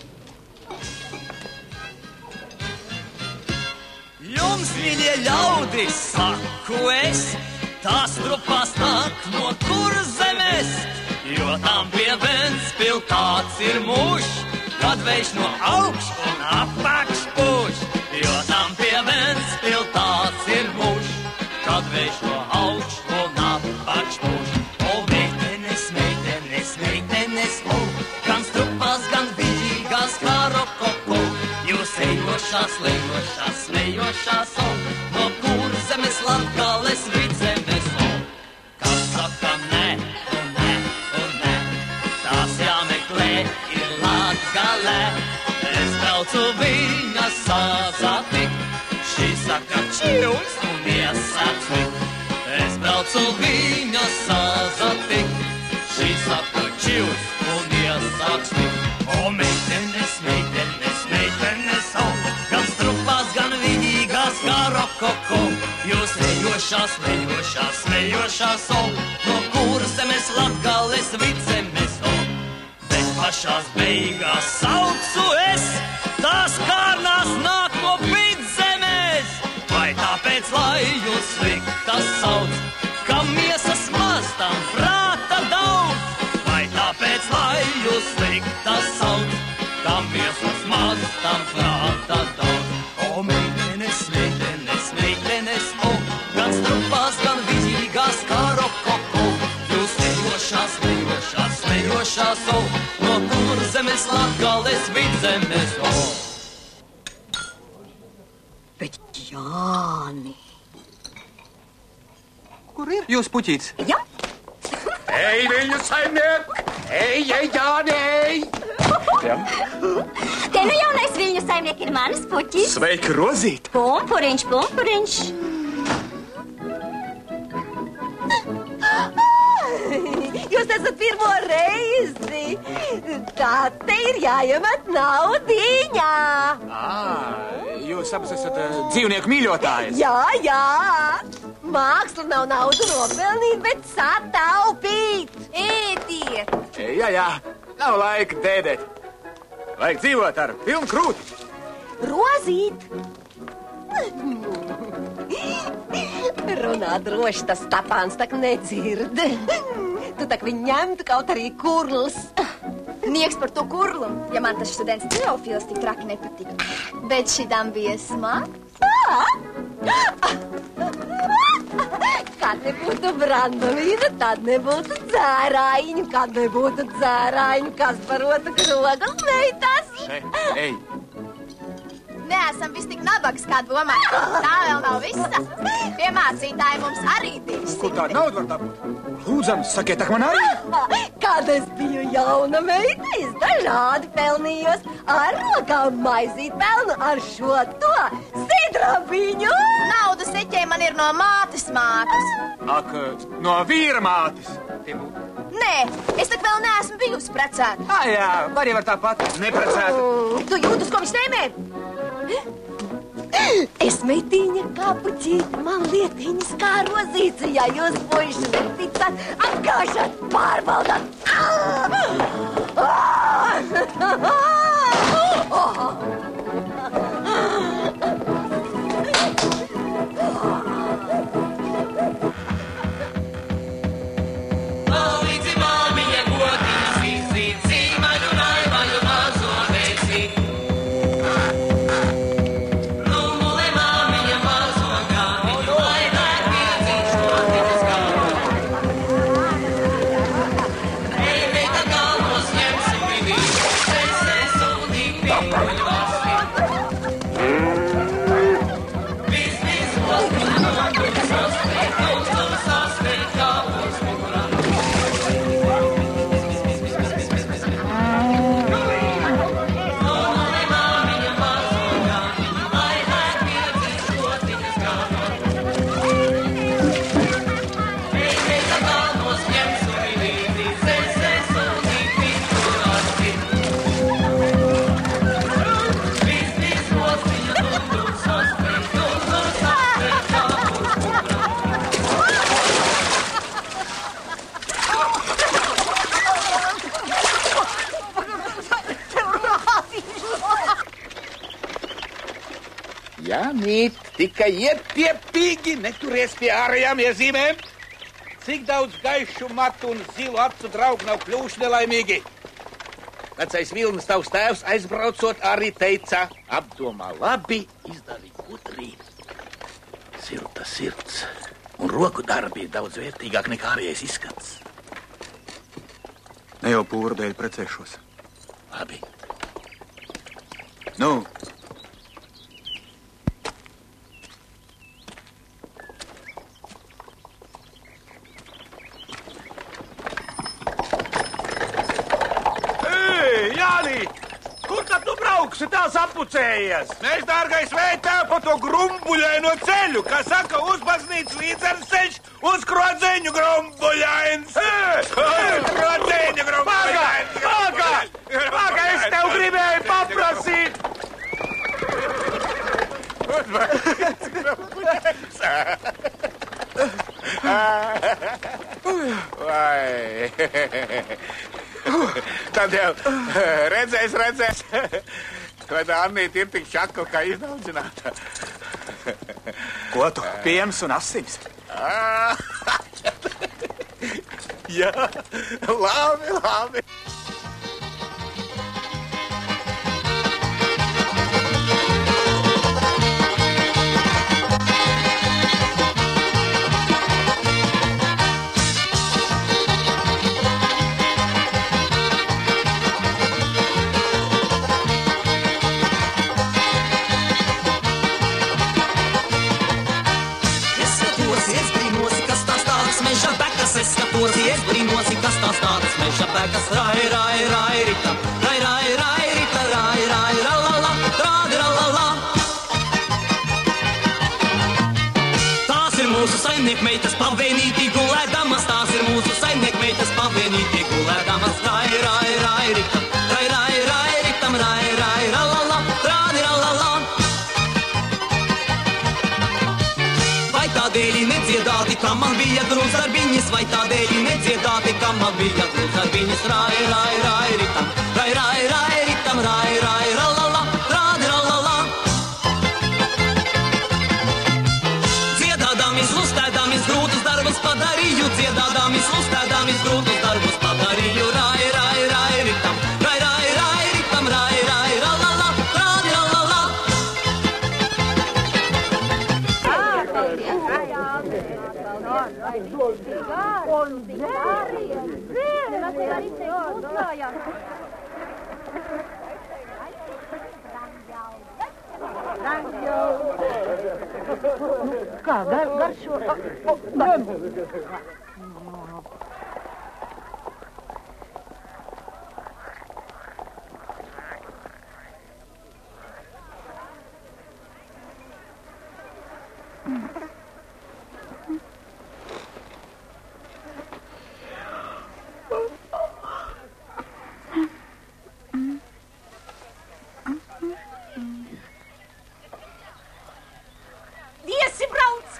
Jums, mīļie ļaudis, saku es, tās trupās nāk no Kurzemes, jo tam pie Ventspils tāds ir mūžs, kad vējš no augš un apakš pūš. Jo tam pie Ventspils tāds ir mūžs, kad vējš no augš un apakš pūš. O, meitenes, meitenes, meitenes, o, gan strupās, gan viļīgās kā rokoko. Jūs ejošās, lejošās, smejošās, o, no Kurzemes, Latgales, Vidzemes, o. Kas saka nē, un nē, un nē, tās jāmeklē ir Latgalē. Es braucu viņa sazatikt, šī saka čivs un iesāc likt. Es braucu viņa sazatikt, šī saka čivs un iesāc likt. O, meitenes, meitenes, meitenes, o, gan strupās, gan viļīgās kā rokoko. Jūs ejošās, lejošās, smejošās, o, no Kurzemes, Latgales, Vidzemes, o. Bet pašās beigās saucu es, tās kārnās nāk no Vidzemes. Vai tāpēc, lai jūs sliktas sauc, ka miesas maz tam prāta daudz? Vai tāpēc, lai jūs sliktas sauc, ka miesas maz tam prāta daudz? O, meitenes, meitenes, meitenes, o, gan strupās, gan viļīgās kā rokoko. Jūs ejošās, lejošās, smejošās, o, no Kurzemes, Latgales, Vidzemes, o. Bet Jāni. Kur ir jūs puķīts? Jā. Ej, viņu saimnieku! Ej, ej, Jāni, ej! Jā. Te nu jaunais viļņu saimnieki ir manas puķis. Sveiki, Rozīt! Pumpuriņš, pumpuriņš. Jūs esat pirmo reizi. Tā te ir jāiemet naudiņā. Ā, jūs abas esat uh, dzīvnieku mīļotājs. Jā, jā. Māksla nav naudu nopelnīt, bet sataupīt. Ētiet! Jā, jā, nav laika dēdēt. Vajag dzīvot ar pilnu krūti. Rozīt. Runā droši, tas Stapāns tak nedzird. Tu tak viņu ņemtu kaut arī kurls. Nieks par to kurlu, ja man tas students Teofils tik traki nepatika. Bet šitam bija smags. Kad nebūtu brandolīna, tad nebūtu dzērājiņu. Kad nebūtu dzērājiņu, kas barotu krogas meitas. Še, ej. Neesam vis tik nabags, kā domājam. Tā vēl nav visa. Piemācītāji mums arī divas. Kur tāda nauda var dabūt? Lūdzam, sakiet, tak man arī? Kad es biju jauna meita, es dažādi pelnījos. Ar rokām maizīt pelnu, ar šo to sidrabiņu. Naudas eķē man ir no mātes mātes. Ak, no vīra mātes. Nē, es tak vēl neesmu bijusi precēta. Ā, jā, var jau ar tāpat neprecēta. Mm, tu jūtas, ko viņš tēmē? Es meitīņa kā puķīte, man lietiņas kā rozīce, ja jūs puiši neticat, atgāšat, pārbaudat. Hey, Mīt, tikai iepiepīgi, neturies pie ārējām iezīmēm. Cik daudz gaišu matu un zilu acu draugu nav kļuvuši nelaimīgi. Vecais Vilnis tavs tēvs aizbraucot arī teica, apdomā labi, izdari gudri. Silta sirds un roku darbi ir daudz vērtīgāk nekā ārējais izskats. Ne jau pūru dēļ precēšos. Labi. Nu. Brauksi, tās appucējies! Mēs, dārgais vētā, pa to grumbuļaino ceļu, kā saka, uz baznīcu līdzeres ceļš, uz Krodzeņu grumbuļains! Krodzeņu grumbuļains! Pagā! Pagā! Pagā, es tev gribēju paprasīt! Uz baznīcu grumbuļains! Vai... Tad jau redzēs, redzēs, vai tā Annīte ir tik šakla, kā izdaudzināta. Ko tu? Piens un asins? Jā, labi, labi. Es brīnosi, kas tās tādas meža bekas, rai, rai, rai, rita, rai, rai, rai, rita, rai, rai, ralala, trādi, ralala. Tās ir mūsu saimniekmeitas pavienītī gulēdamas, tās ir mūsu saimniekmeitas pavienītī gulēdamas, rai, rai, rai, rita, rai, rai, rai, ritam, rai, rai, ralala, trādi, ralala. Vai tādēļ nedziedāti, kā man bija grūzdarbiņas, vai tādēļ nedziedāti, kā man bija grūzdarbiņas, rai, rai, rai, ritam, rai, rai, rai, ritam, rai, rai, ralala, trādi, ralala. Dziedādāmies, lustēdāmies, grūtus darbus padarīju, dziedādāmies, lustēdāmies, grūtus darbus padarīju, rai, rai, rai, ritam, rai, rai, rai, ritam, rai, rai, ralala, trādi, ralala. Kā, gar, garšo? Viesi brauc!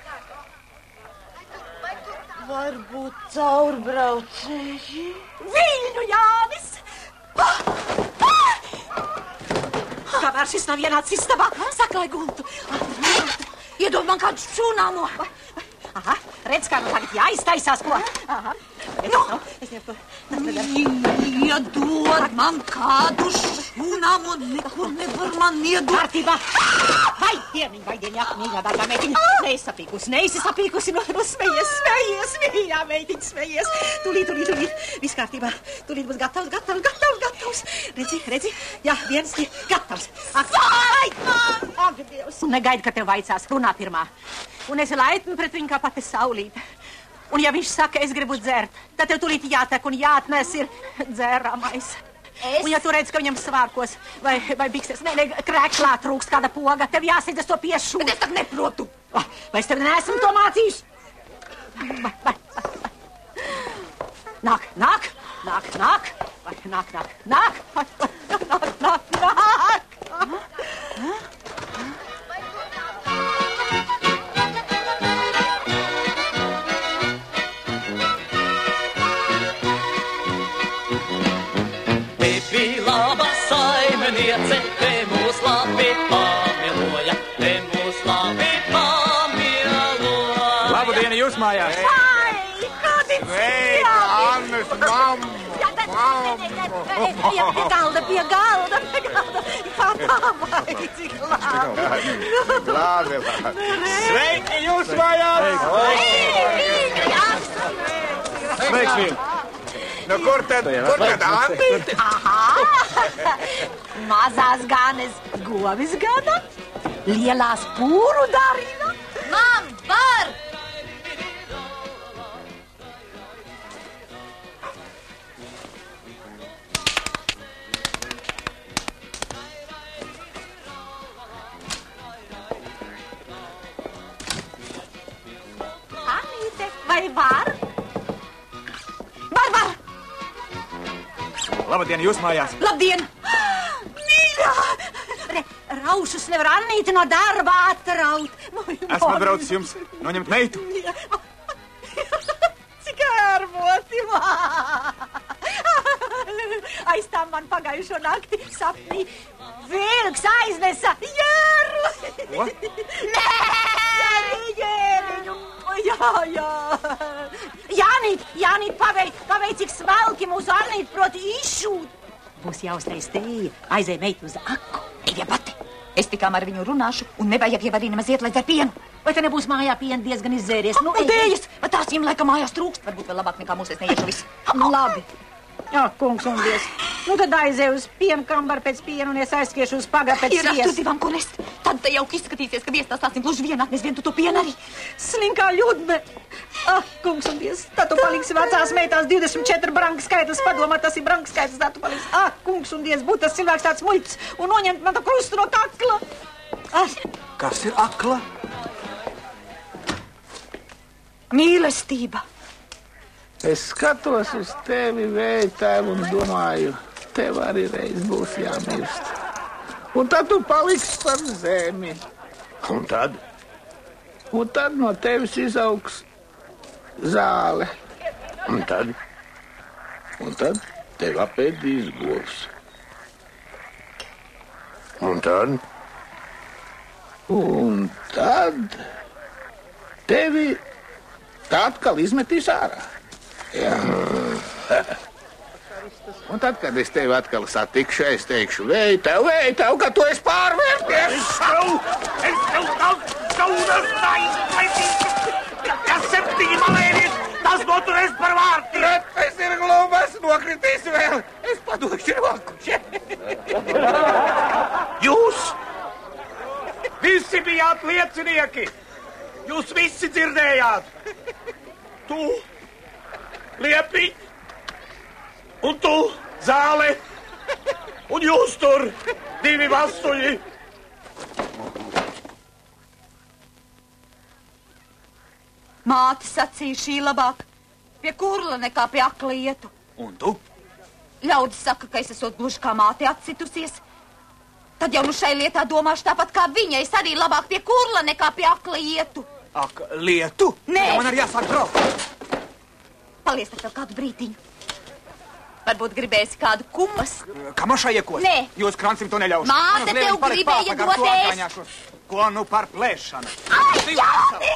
Varbūt caurbraucēji. Viļņu Jānis! Kamēr šis nav ienācis istabā, saklai gultu. Iedod man kādu šūnāmo. Aha, redz, kā nu tagad jāiztaisās, ko? Aha. Nu, es nevaru. Iedod man kādu šūnāmo, nekur nevar man iedod. Kārtībā. Vai, dieniņ, vai, dieniņ, mīļā, dārgā meitiņa. Neesi sapīkusi, neesi sapīkusi, no, no smejies, smejies, mīļā meitiņ, smejies. Tūlīt, tūlīt, tūlīt, viss kārtībā. Tūlīt būs gatavs, gatavs, gatavs, gatavs. Redzi, redzi, jā, viens, gatavs. Ak, vai, ak, Dievs. Un negaidi, ka tev vaicās, runā pirmā. Un esi laipni pret viņu kā pati saulīte. Un ja viņš saka, es gribu dzert, tad tev tūlīt jātek un jāatnes ir dzēramais. Es? Un ja tu redz, ka viņam svārkos vai, vai bikses, ne, ne, krēklā trūkst kāda poga, tev jāsēdas to piešu. Bet es tak neprotu. Vai es tev neesmu to mācījis? Vai, vai, vai. Nāk, nāk, nāk, nāk, vai, nāk, nāk, nāk, vai, vai, nāk, nāk, nāk. Ha? Bija laba saimniece, te mūs labi pamieloja, te mūs labi. jūs mājās? Vai, kādi Sveika, Annes mammu! Ejam pie galda, pie galda, pie galda. Kā tā vai, cik labi. Labi, labi. Sveiki, jūs mājās! Sveiks, Vīl! Nu, kur tad, kur tad Antīte? Aha! Mazās ganes govis gana, lielās pūru darina. Mam, var! Anīte, vai var? Var, var! Labdien, jūs mājās! Labdien! Mīļā! Re, raušus nevar Anīti no darba atraut. Esmu atbraucis jums noņemt meitu. Cik ērmoti, aiz tā man pagājušo nakti sapnī vilks aiznesa jēru. Ko? Nē! Jēriņu! Jā, jā. Jānīt, Jānīt, paveic, paveic, cik smalki mūsu Anīt proti izšūt. Būs jāuztais tēja, aizēj meitu uz aku. Eja pati, es tikām ar viņu runāšu un nevajag jau arī nemaz iet, lai dzer pienu. Vai te nebūs mājā piena diezgan izzēries? Nu, un tējas, tās viņam laikam mājās trūkst. Varbūt vēl labāk nekā mūs es neiešu visu. Nu, labi. Jā, kungs un dies. Nu, tad aizēj uz pienu kambaru pēc pienu un es aizskiešu uz pagra pēc Ir ar sies. tu divām, ko nest. Tad te jau izskatīsies, ka viestāstāsim gluži vien atnes vien tu to pienu arī. Slinkā ļudme. Ah, kungs un dies, tad tu paliksi vecās meitās divdesmit četri branka skaitlis. Padomā, tas ir branka skaitlis, tad tu paliksi. Ah, kungs un dies, būt tas cilvēks tāds muļķis un noņemt man to krustu no kakla. Ah. Kas ir akla? Mīlestība. Es skatos uz tevi, vējtēvu, un domāju, tev arī reiz būs jāmirst. Un tad tu paliksi par zemi. Un tad? Un tad no tevis izaugs zāle. Un tad? Un tad tev apēdīs govs. Un tad? Un tad tevi tā atkal izmetīs ārā. Jā. Un tad, kad es tevi atkal satikšu, es teikšu, vēj tev, vēj tev, ka tu esi pārvērties. Es tev, es tev daudz saudas taisnlaicīšu. Tas septiņi malēries, tas noturēs par vārtiem. Retais ir glūmas, nokritīs vēl. Es padošu rokuši. Jūs visi bijāt liecinieki. Jūs visi dzirdējāt. Tu, Liepiņ, un tu, Zāle, un jūs tur, divi vastuļi. Māte sacīja šī labāk pie kurla nekā pie akla ietu. Un tu? Ļaudis saka, ka es esot gluži kā māte atcitusies. Tad jau nu šai lietā domāšu tāpat kā viņa. Es arī labāk pie kurla nekā pie akla ietu. Ak, lietu? Nē. Ja man arī jāsāk braukt. Palies tad vēl kādu brītiņu. Varbūt gribēsi kādu kumas. Kā mašā iekos? Nē. Jūs krancim to neļaušu. Māte tev gribēja doties. Ko nu par plēšanu? Ai, Jāni!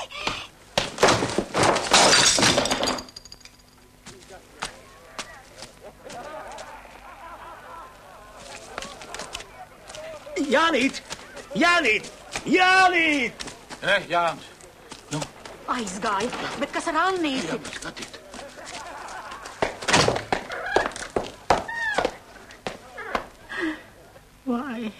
Jānīt! Jānīt! Jānīt! Eh, Jānis. Nu? Aizgāja, bet kas ar Annīti? Jā, skatīt. Vai?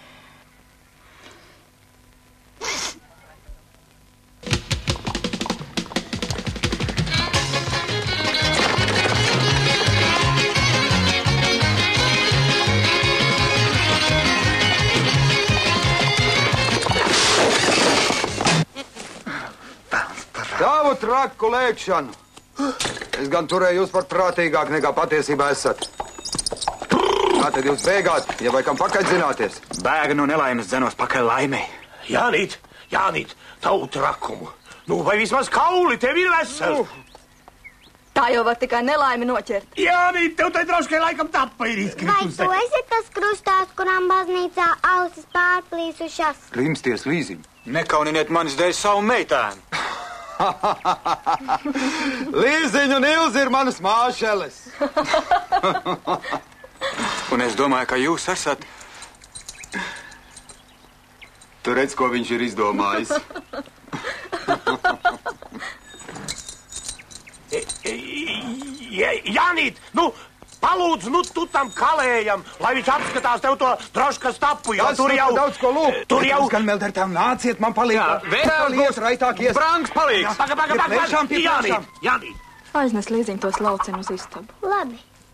Tavu traku lēkšanu. Es gan turēju jūs par prātīgāk nekā patiesībā esat. Kā tad jūs bēgāt, ja vai kam pakaļ zināties? Bēga no nelaimes dzenos pakaļ laimei. Jānīt, Jānīt, tavu trakumu. Nu, vai vismaz kauli tev ir veseli? Tā jau var tikai nelaimi noķert. Jānīt, tev tai drauskai laikam tapa ir izkritus. Vai tu esi tas krustās, kurām baznīcā ausis pārplīsušas? Klimsties līziņ. Nekauniniet manis dēļ savu meitēnu. Līziņa un Ilzi ir manas māšeles. Un es domāju, ka jūs esat... Tu redz, ko viņš ir izdomājis. Janīt, nu, palūdz, nu, tu tam kalējam, lai viņš apskatās tev to droškas tapu, jo tur jau... daudz ko lūk. Tur jau... Gan vēl tām nāciet, man palīdz. Jā, vēl ies, raitāk ies. Brangs palīdz. Paga, paga, paga, paga. Janīt, Janīt. Aiznes līdziņ tos laucienu uz istabu. Labi.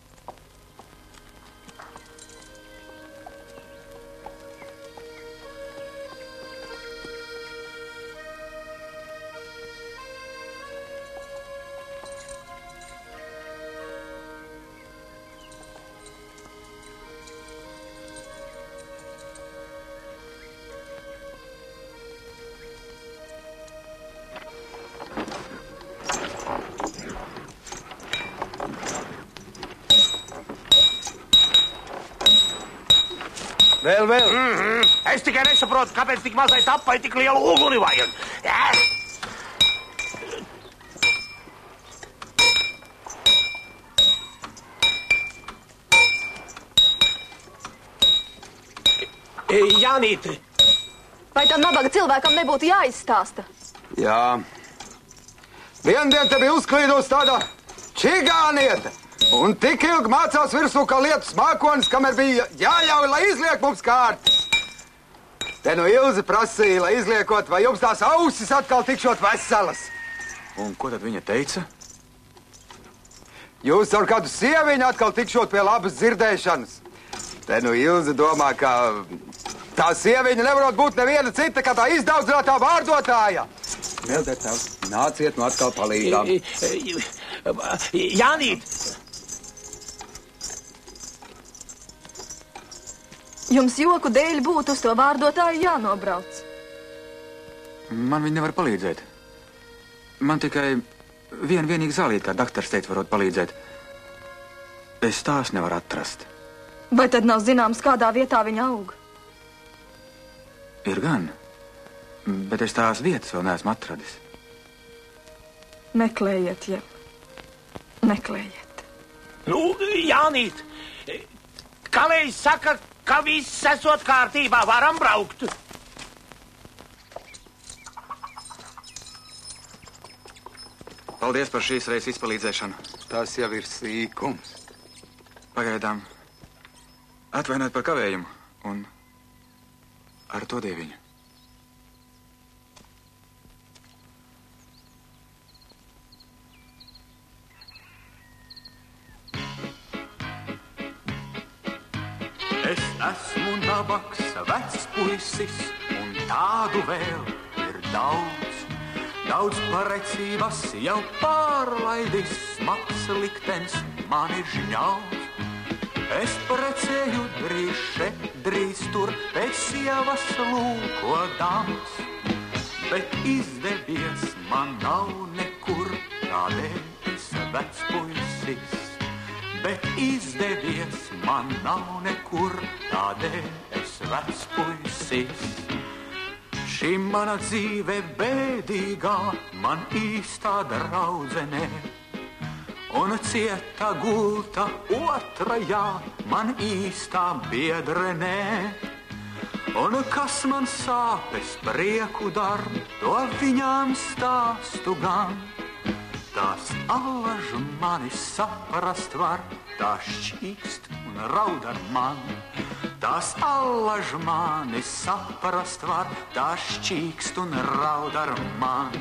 Vēl, vēl. Mm-hmm. Es tikai nesaprotu, kāpēc tik mazai tapai tik lielu uguni vajag. Jā. Janīt. Vai tam nabaga cilvēkam nebūtu jāizstāsta? Jā. Vienu dienu te bija uzklīdus tāda čigāniete. Un tik ilgi mācās virsū, kā lietus mākonis, kamēr bija jāļauj, lai izliek mums kārtas. Te nu Ilzi prasīja, lai izliekot, vai jums tās ausis atkal tikšot veselas. Un ko tad viņa teica? Jūs ar kādu sieviņu atkal tikšot pie labas dzirdēšanas. Te nu Ilzi domā, ka tā sieviņa nevarot būt neviena cita, kā tā izdaudzinātā vārdotāja. Meldēt tev, nāciet nu atkal palīgām. Janīt! Jums joku dēļ būtu uz to vārdotāju jānobrauc. Man viņi nevar palīdzēt. Man tikai vien vienīgi zālīt, kā daktars teica, varot palīdzēt. Es tās nevaru atrast. Vai tad nav zināms, kādā vietā viņa aug? Ir gan, bet es tās vietas vēl neesmu atradis. Meklējiet, jeb. Meklējiet. Nu, Jānīt, Kalējs saka, ka viss esot kārtībā, varam braukt. Paldies par šīs reizes izpalīdzēšanu. Tas jau ir sīkums. Pagaidām atvainojiet par kavējumu un ar to dieviņu. Es esmu nabaks, vecs puisis, un tādu vēl ir daudz. Daudz parecības jau pārlaidis, smags liktenis man ir žņauds. Es precēju drīz šeit, drīz tur, pēc sievas lūkodams, bet izdevies man nav nekur, tādēļ es vecs puisis. Bet izdevies man nav nekur, tādēļ es vecs puisis. Šī mana dzīve bēdīgā, man īstā draudzenē, un cieta gulta otrajā, man īstā biedrenē. Un kas man sāpes prieku dar, to viņām stāstu gan. Tās allaž mani saprast var, tās šķīkst un raud ar mani. Tās allaž mani saprast var, tās šķīkst un raud ar mani.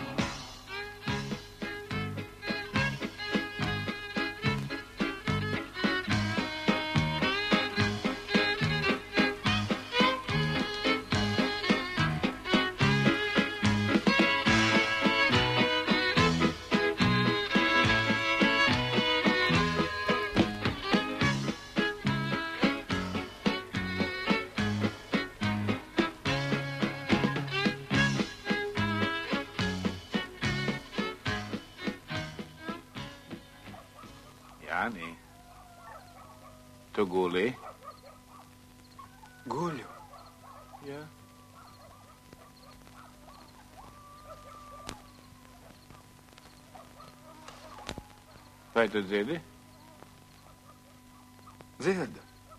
Jāni, tu guli? Guļu. Jā. Vai tu dzirdi? Dzirdu.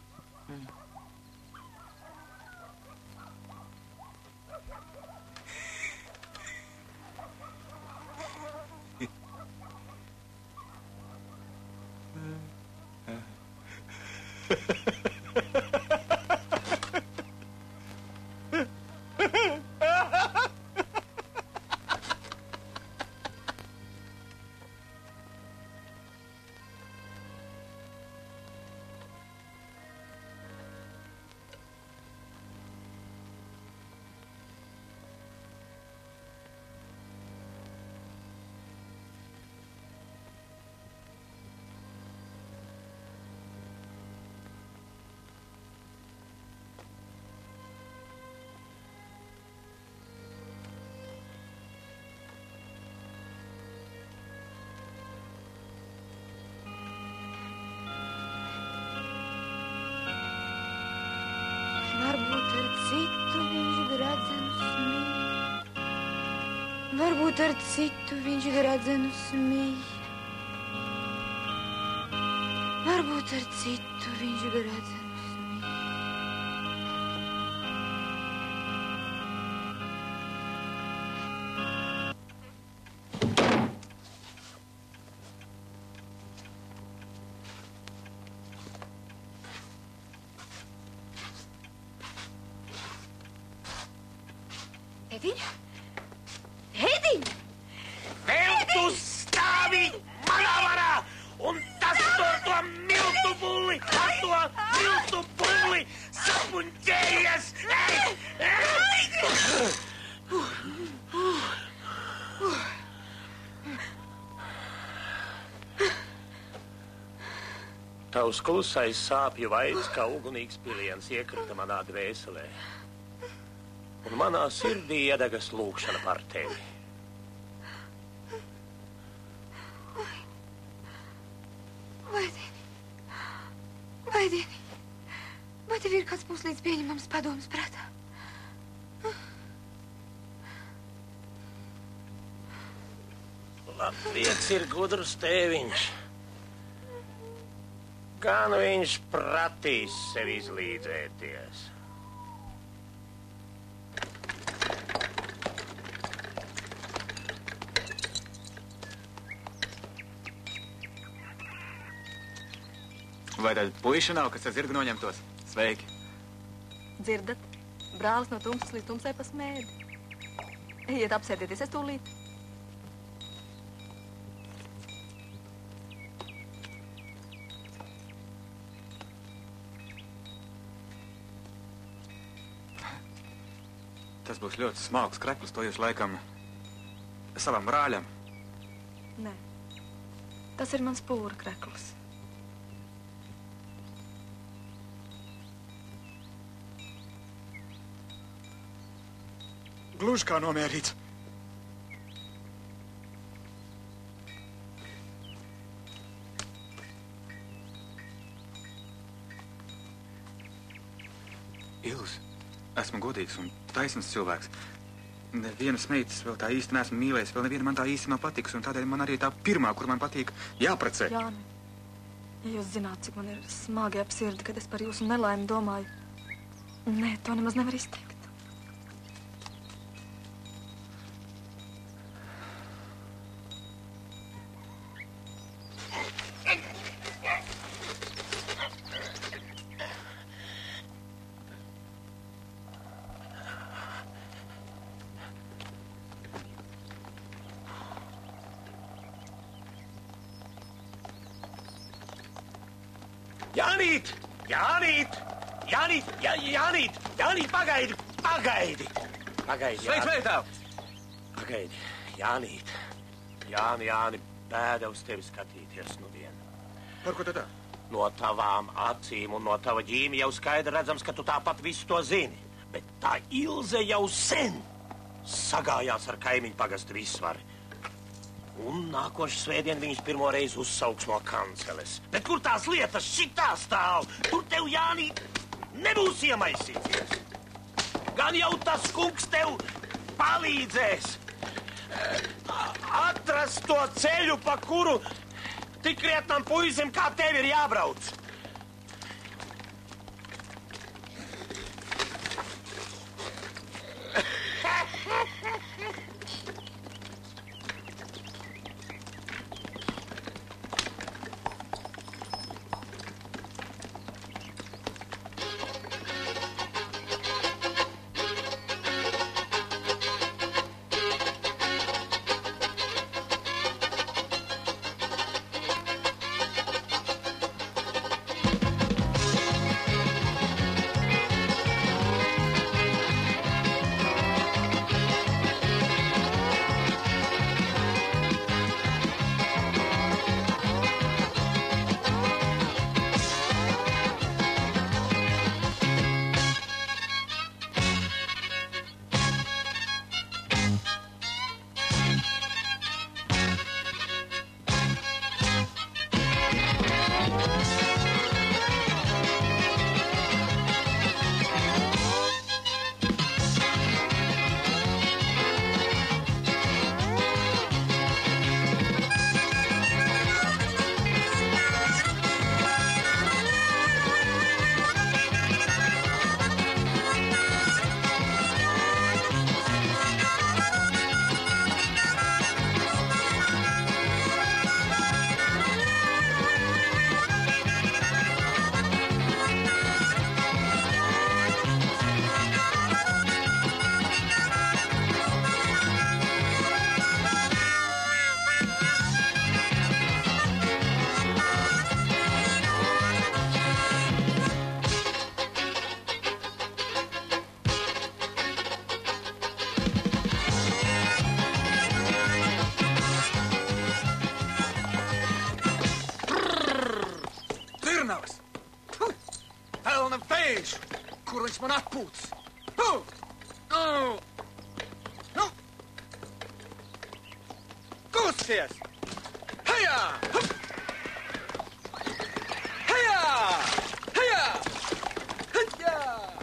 Varbūt ar citu viņš gradzenu smij. Varbūt ar citu viņš gradzenu smij. Ediņ? Ediņ! Vēl tu stāvi manā varā! Un tas to, to miltu bulli, ar to miltu bulli sapuņķējies! Ei! Ei! Tavs klusais sāpju vaids, kā ugunīgs piliens, iekrita manā dvēselē. Un manā sirdī iedegas lūkšana par tevi. Vaidini, Vaidini, vai tev ir kāds puslīdz pieņemams padoms prātā? Latvijas ir gudrs tēviņš. Gan viņš pratīs sev izlīdzēties. Vai tad puiši nav, kas ar zirgu noņemtos? Sveiki! Dzirdat? Brālis no tumsas līdz tumsai pa smēdi. Ejiet apsēdieties, es tūlīt. Tas būs ļoti smalks krekls, to jūs laikam savam brāļam. Nē, tas ir mans pūra krekls. Gluži kā nomierīts. Ilus, esmu godīgs un taisns cilvēks. Nevienas meitas vēl tā īsti neesmu mīlējis, vēl neviena man tā īsti nav patikus, un tādēļ man arī tā pirmā, kur man patīk, jāprecē. Jāni, ja jūs zināt, cik man ir smagi ap sirdi, kad es par jūsu nelaimi domāju. Nē, to nemaz nevar izteikt. Jānīt! Jānīt! Jānīt! Jā, Jānīt! Jānīt, pagaidi! Pagaidi! Pagaidi, Sveiks, meitā! Pagaidi, Jānīt! Jāni, Jāni, bēda uz tevi skatīties nu vien. Par ko tad tā? No tavām acīm un no tava ģīmi jau skaidri redzams, ka tu tāpat visu to zini. Bet tā Ilze jau sen sagājās ar kaimiņu pagastu visvari. Un nākošu svētdien viņas pirmo reizi uzsauks no kanceles. Bet kur tās lietas šitā stāv? Tur tev, Jāni, nebūs iemaisīties. Gan jau tas kungs tev palīdzēs atrast to ceļu, pa kuru tik krietnam puisim, kā tev ir jābrauc. Kur viņš man atpūtas? Uh! Uh! Nu! Kusties! Hejā! Hup! Hejā! Hejā! Hejā!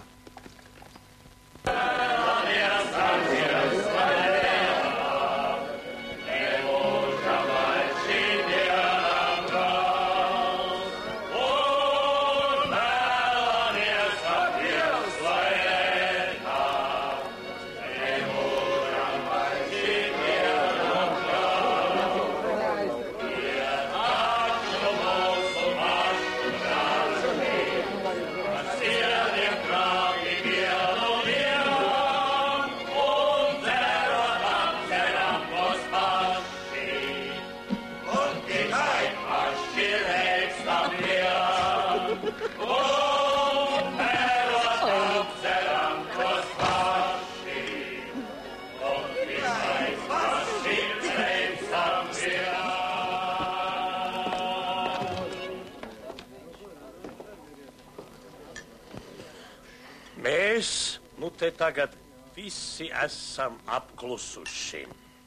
Mēs, nu te tagad visi esam apklusuši.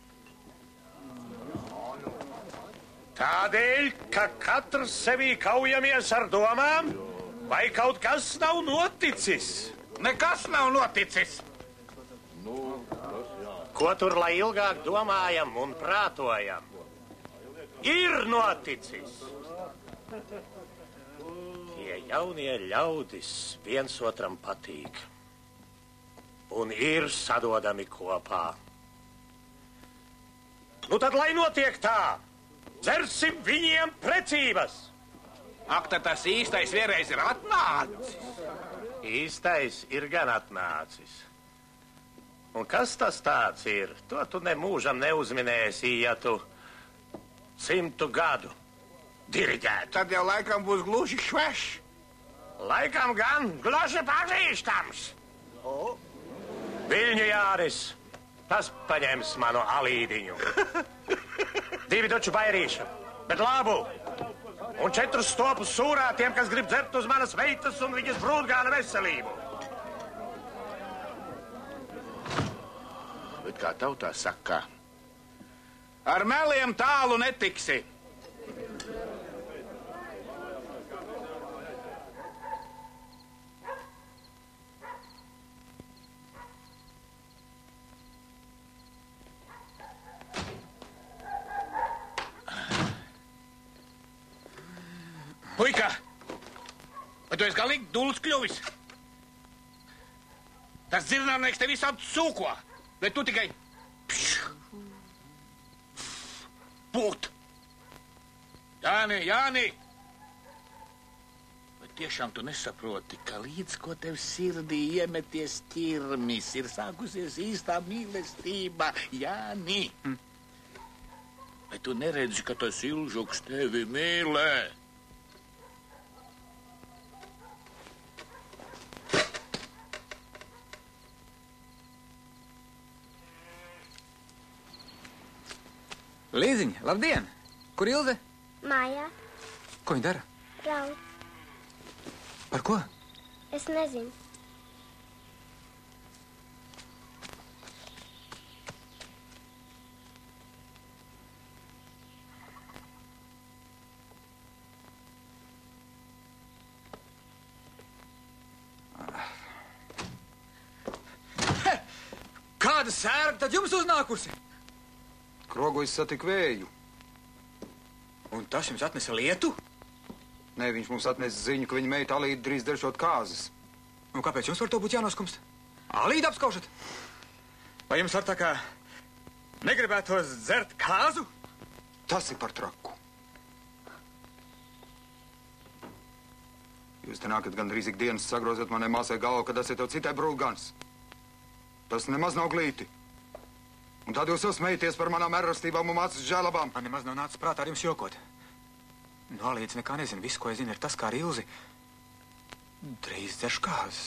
Tādēļ, ka katrs sevī kaujamies ar domām, vai kaut kas nav noticis. Nekas nav noticis. Ko tur lai ilgāk domājam un prātojam? Ir noticis. Tie jaunie ļaudis viens otram patīk un ir sadodami kopā. Nu tad lai notiek tā, dzersim viņiem precības. Ak, tad tas īstais vienreiz ir atnācis. Īstais ir gan atnācis. Un kas tas tāds ir? To tu nemūžam neuzminēsi, ja tu simtu gadu diriģētu. Tad jau laikam būs gluži švešs. Laikam gan gluži pazīstams. O? Viļņu Jānis, tas paņems manu alīdiņu. Divi doču bairīša, bet labu. Un četrus stopus sūrā tiem, kas grib dzert uz manas veitas un viņas brūdgāna veselību. Bet kā tautā saka, ar meliem tālu netiksi. Puika! Vai tu esi galīgi dulls kļuvis? Tas dzirnavnieks te visam sūko. Vai tu tikai... Pūt! Jāni, Jāni! Vai tiešām tu nesaproti, ka līdz ko tev sirdī iemeties ķirmis, ir sākusies īstā mīlestība, Jāni? Mm. Vai tu neredzi, ka tas ilžuks tevi mīlē? Līziņa, labdien! Kur Ilze? Mājā. Ko viņa dara? Brauc. Par ko? Es nezinu. Kāda sērga tad jums uznākusi? Krogojas satika vēju. Un tas jums atnesa lietu? Nē, viņš mums atnesa ziņu, ka viņa meita Alīda drīz deršot kāzas. Un kāpēc jums par to būtu jānoskumst? Alīdu apskaužat? Vai jums var tā kā negribētos dzert kāzu? Tas ir par traku. Jūs te nākat gandrīz ikdienas sagrozat manai māsai galvu, kad esat jau citai brūgans. Tas nemaz nav glīti. Un tad jūs uzsmējaties par manām errastībām un mācas žēlabām. Man nemaz nav nācis prātā ar jums jokot. No Alīdas nekā nezinu. Visu, ko es zinu, ir tas, kā ar Ilzi drīz dzerš kāzas.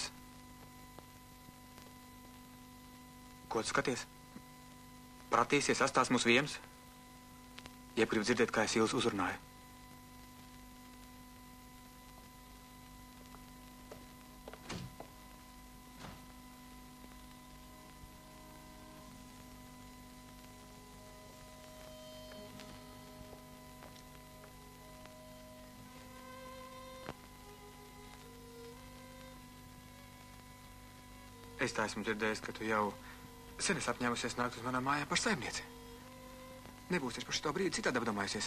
Ko tu skaties? Pratīsies, astās mūs viens? Jeb grib dzirdēt, kā es Ilzi uzrunāju. Es tā esmu dzirdējis, ka tu jau sen esi apņēmusies nākt uz manām mājām par saimnieci. Nebūs taču par šito brīdi citādi apdomājusies.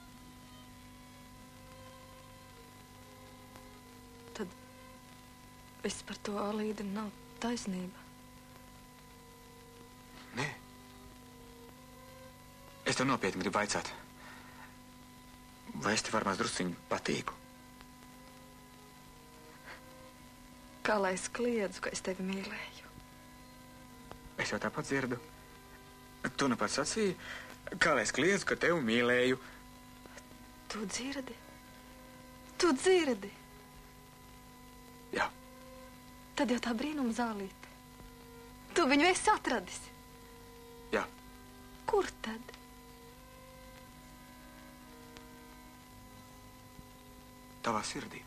Tad viss par to Alīda nav taisnība. Nē. Es tev nopietni gribu vaicāt. Vai es tev ar maz drusciņu patīku? Kā lai es kliedzu, ka es tevi mīlēju? Es jau tāpat dzirdu. Tu nu pats sacīji, kā lai es kliedzu, ka tevi mīlēju. Tu dzirdi? Tu dzirdi? Jā. Tad jau tā brīnuma zālīte. Tu viņu esi atradis? Jā. Kur tad? Tavā sirdī.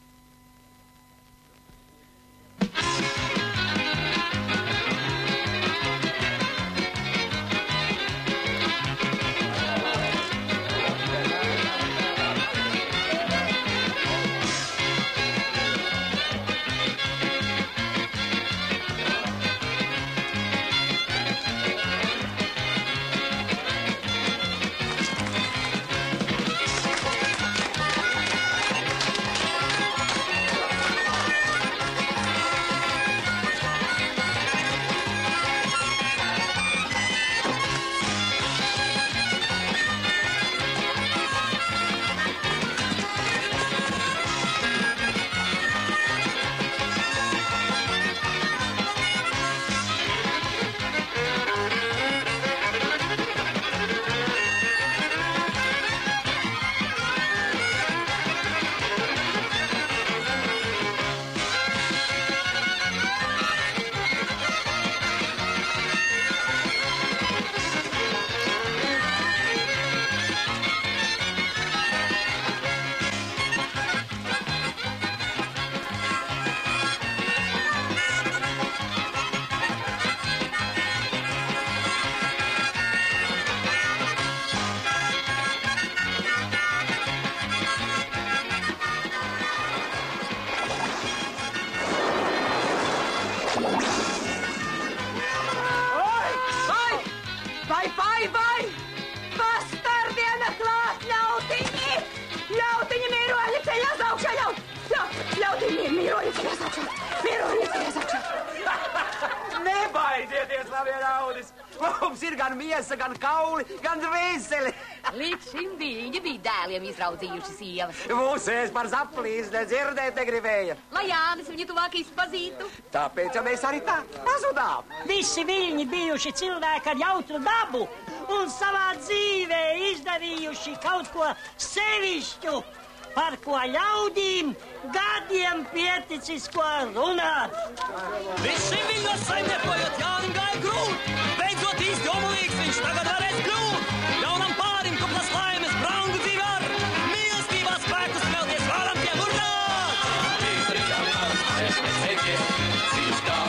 augšā! Pierunīties augšā! Nebaidieties, labie ļaudis! Mums ir gan miesa, gan kauli, gan dvēseli! Līdz šim viņi bija dēliem izraudzījuši sievas. Mūsēs par zaplīs nedzirdēt negribēja. Lai Jānis viņu tuvāk izpazītu. Tāpēc, ja mēs arī tā pazudām. Visi viņi bijuši cilvēki ar jautru dabu un savā dzīvē izdarījuši kaut ko sevišķu, par ko ļaudīm gadiem pieticis ko runāt. Visi viņos saimniekojot Jānim gāja grūt. Beidzot izdomulīgs viņš tagad varēs kļūt. Jaunam pārim kuplas laimes brangu dzīvi ar. Mīlestībā spēkus velties varam tiem urnāt.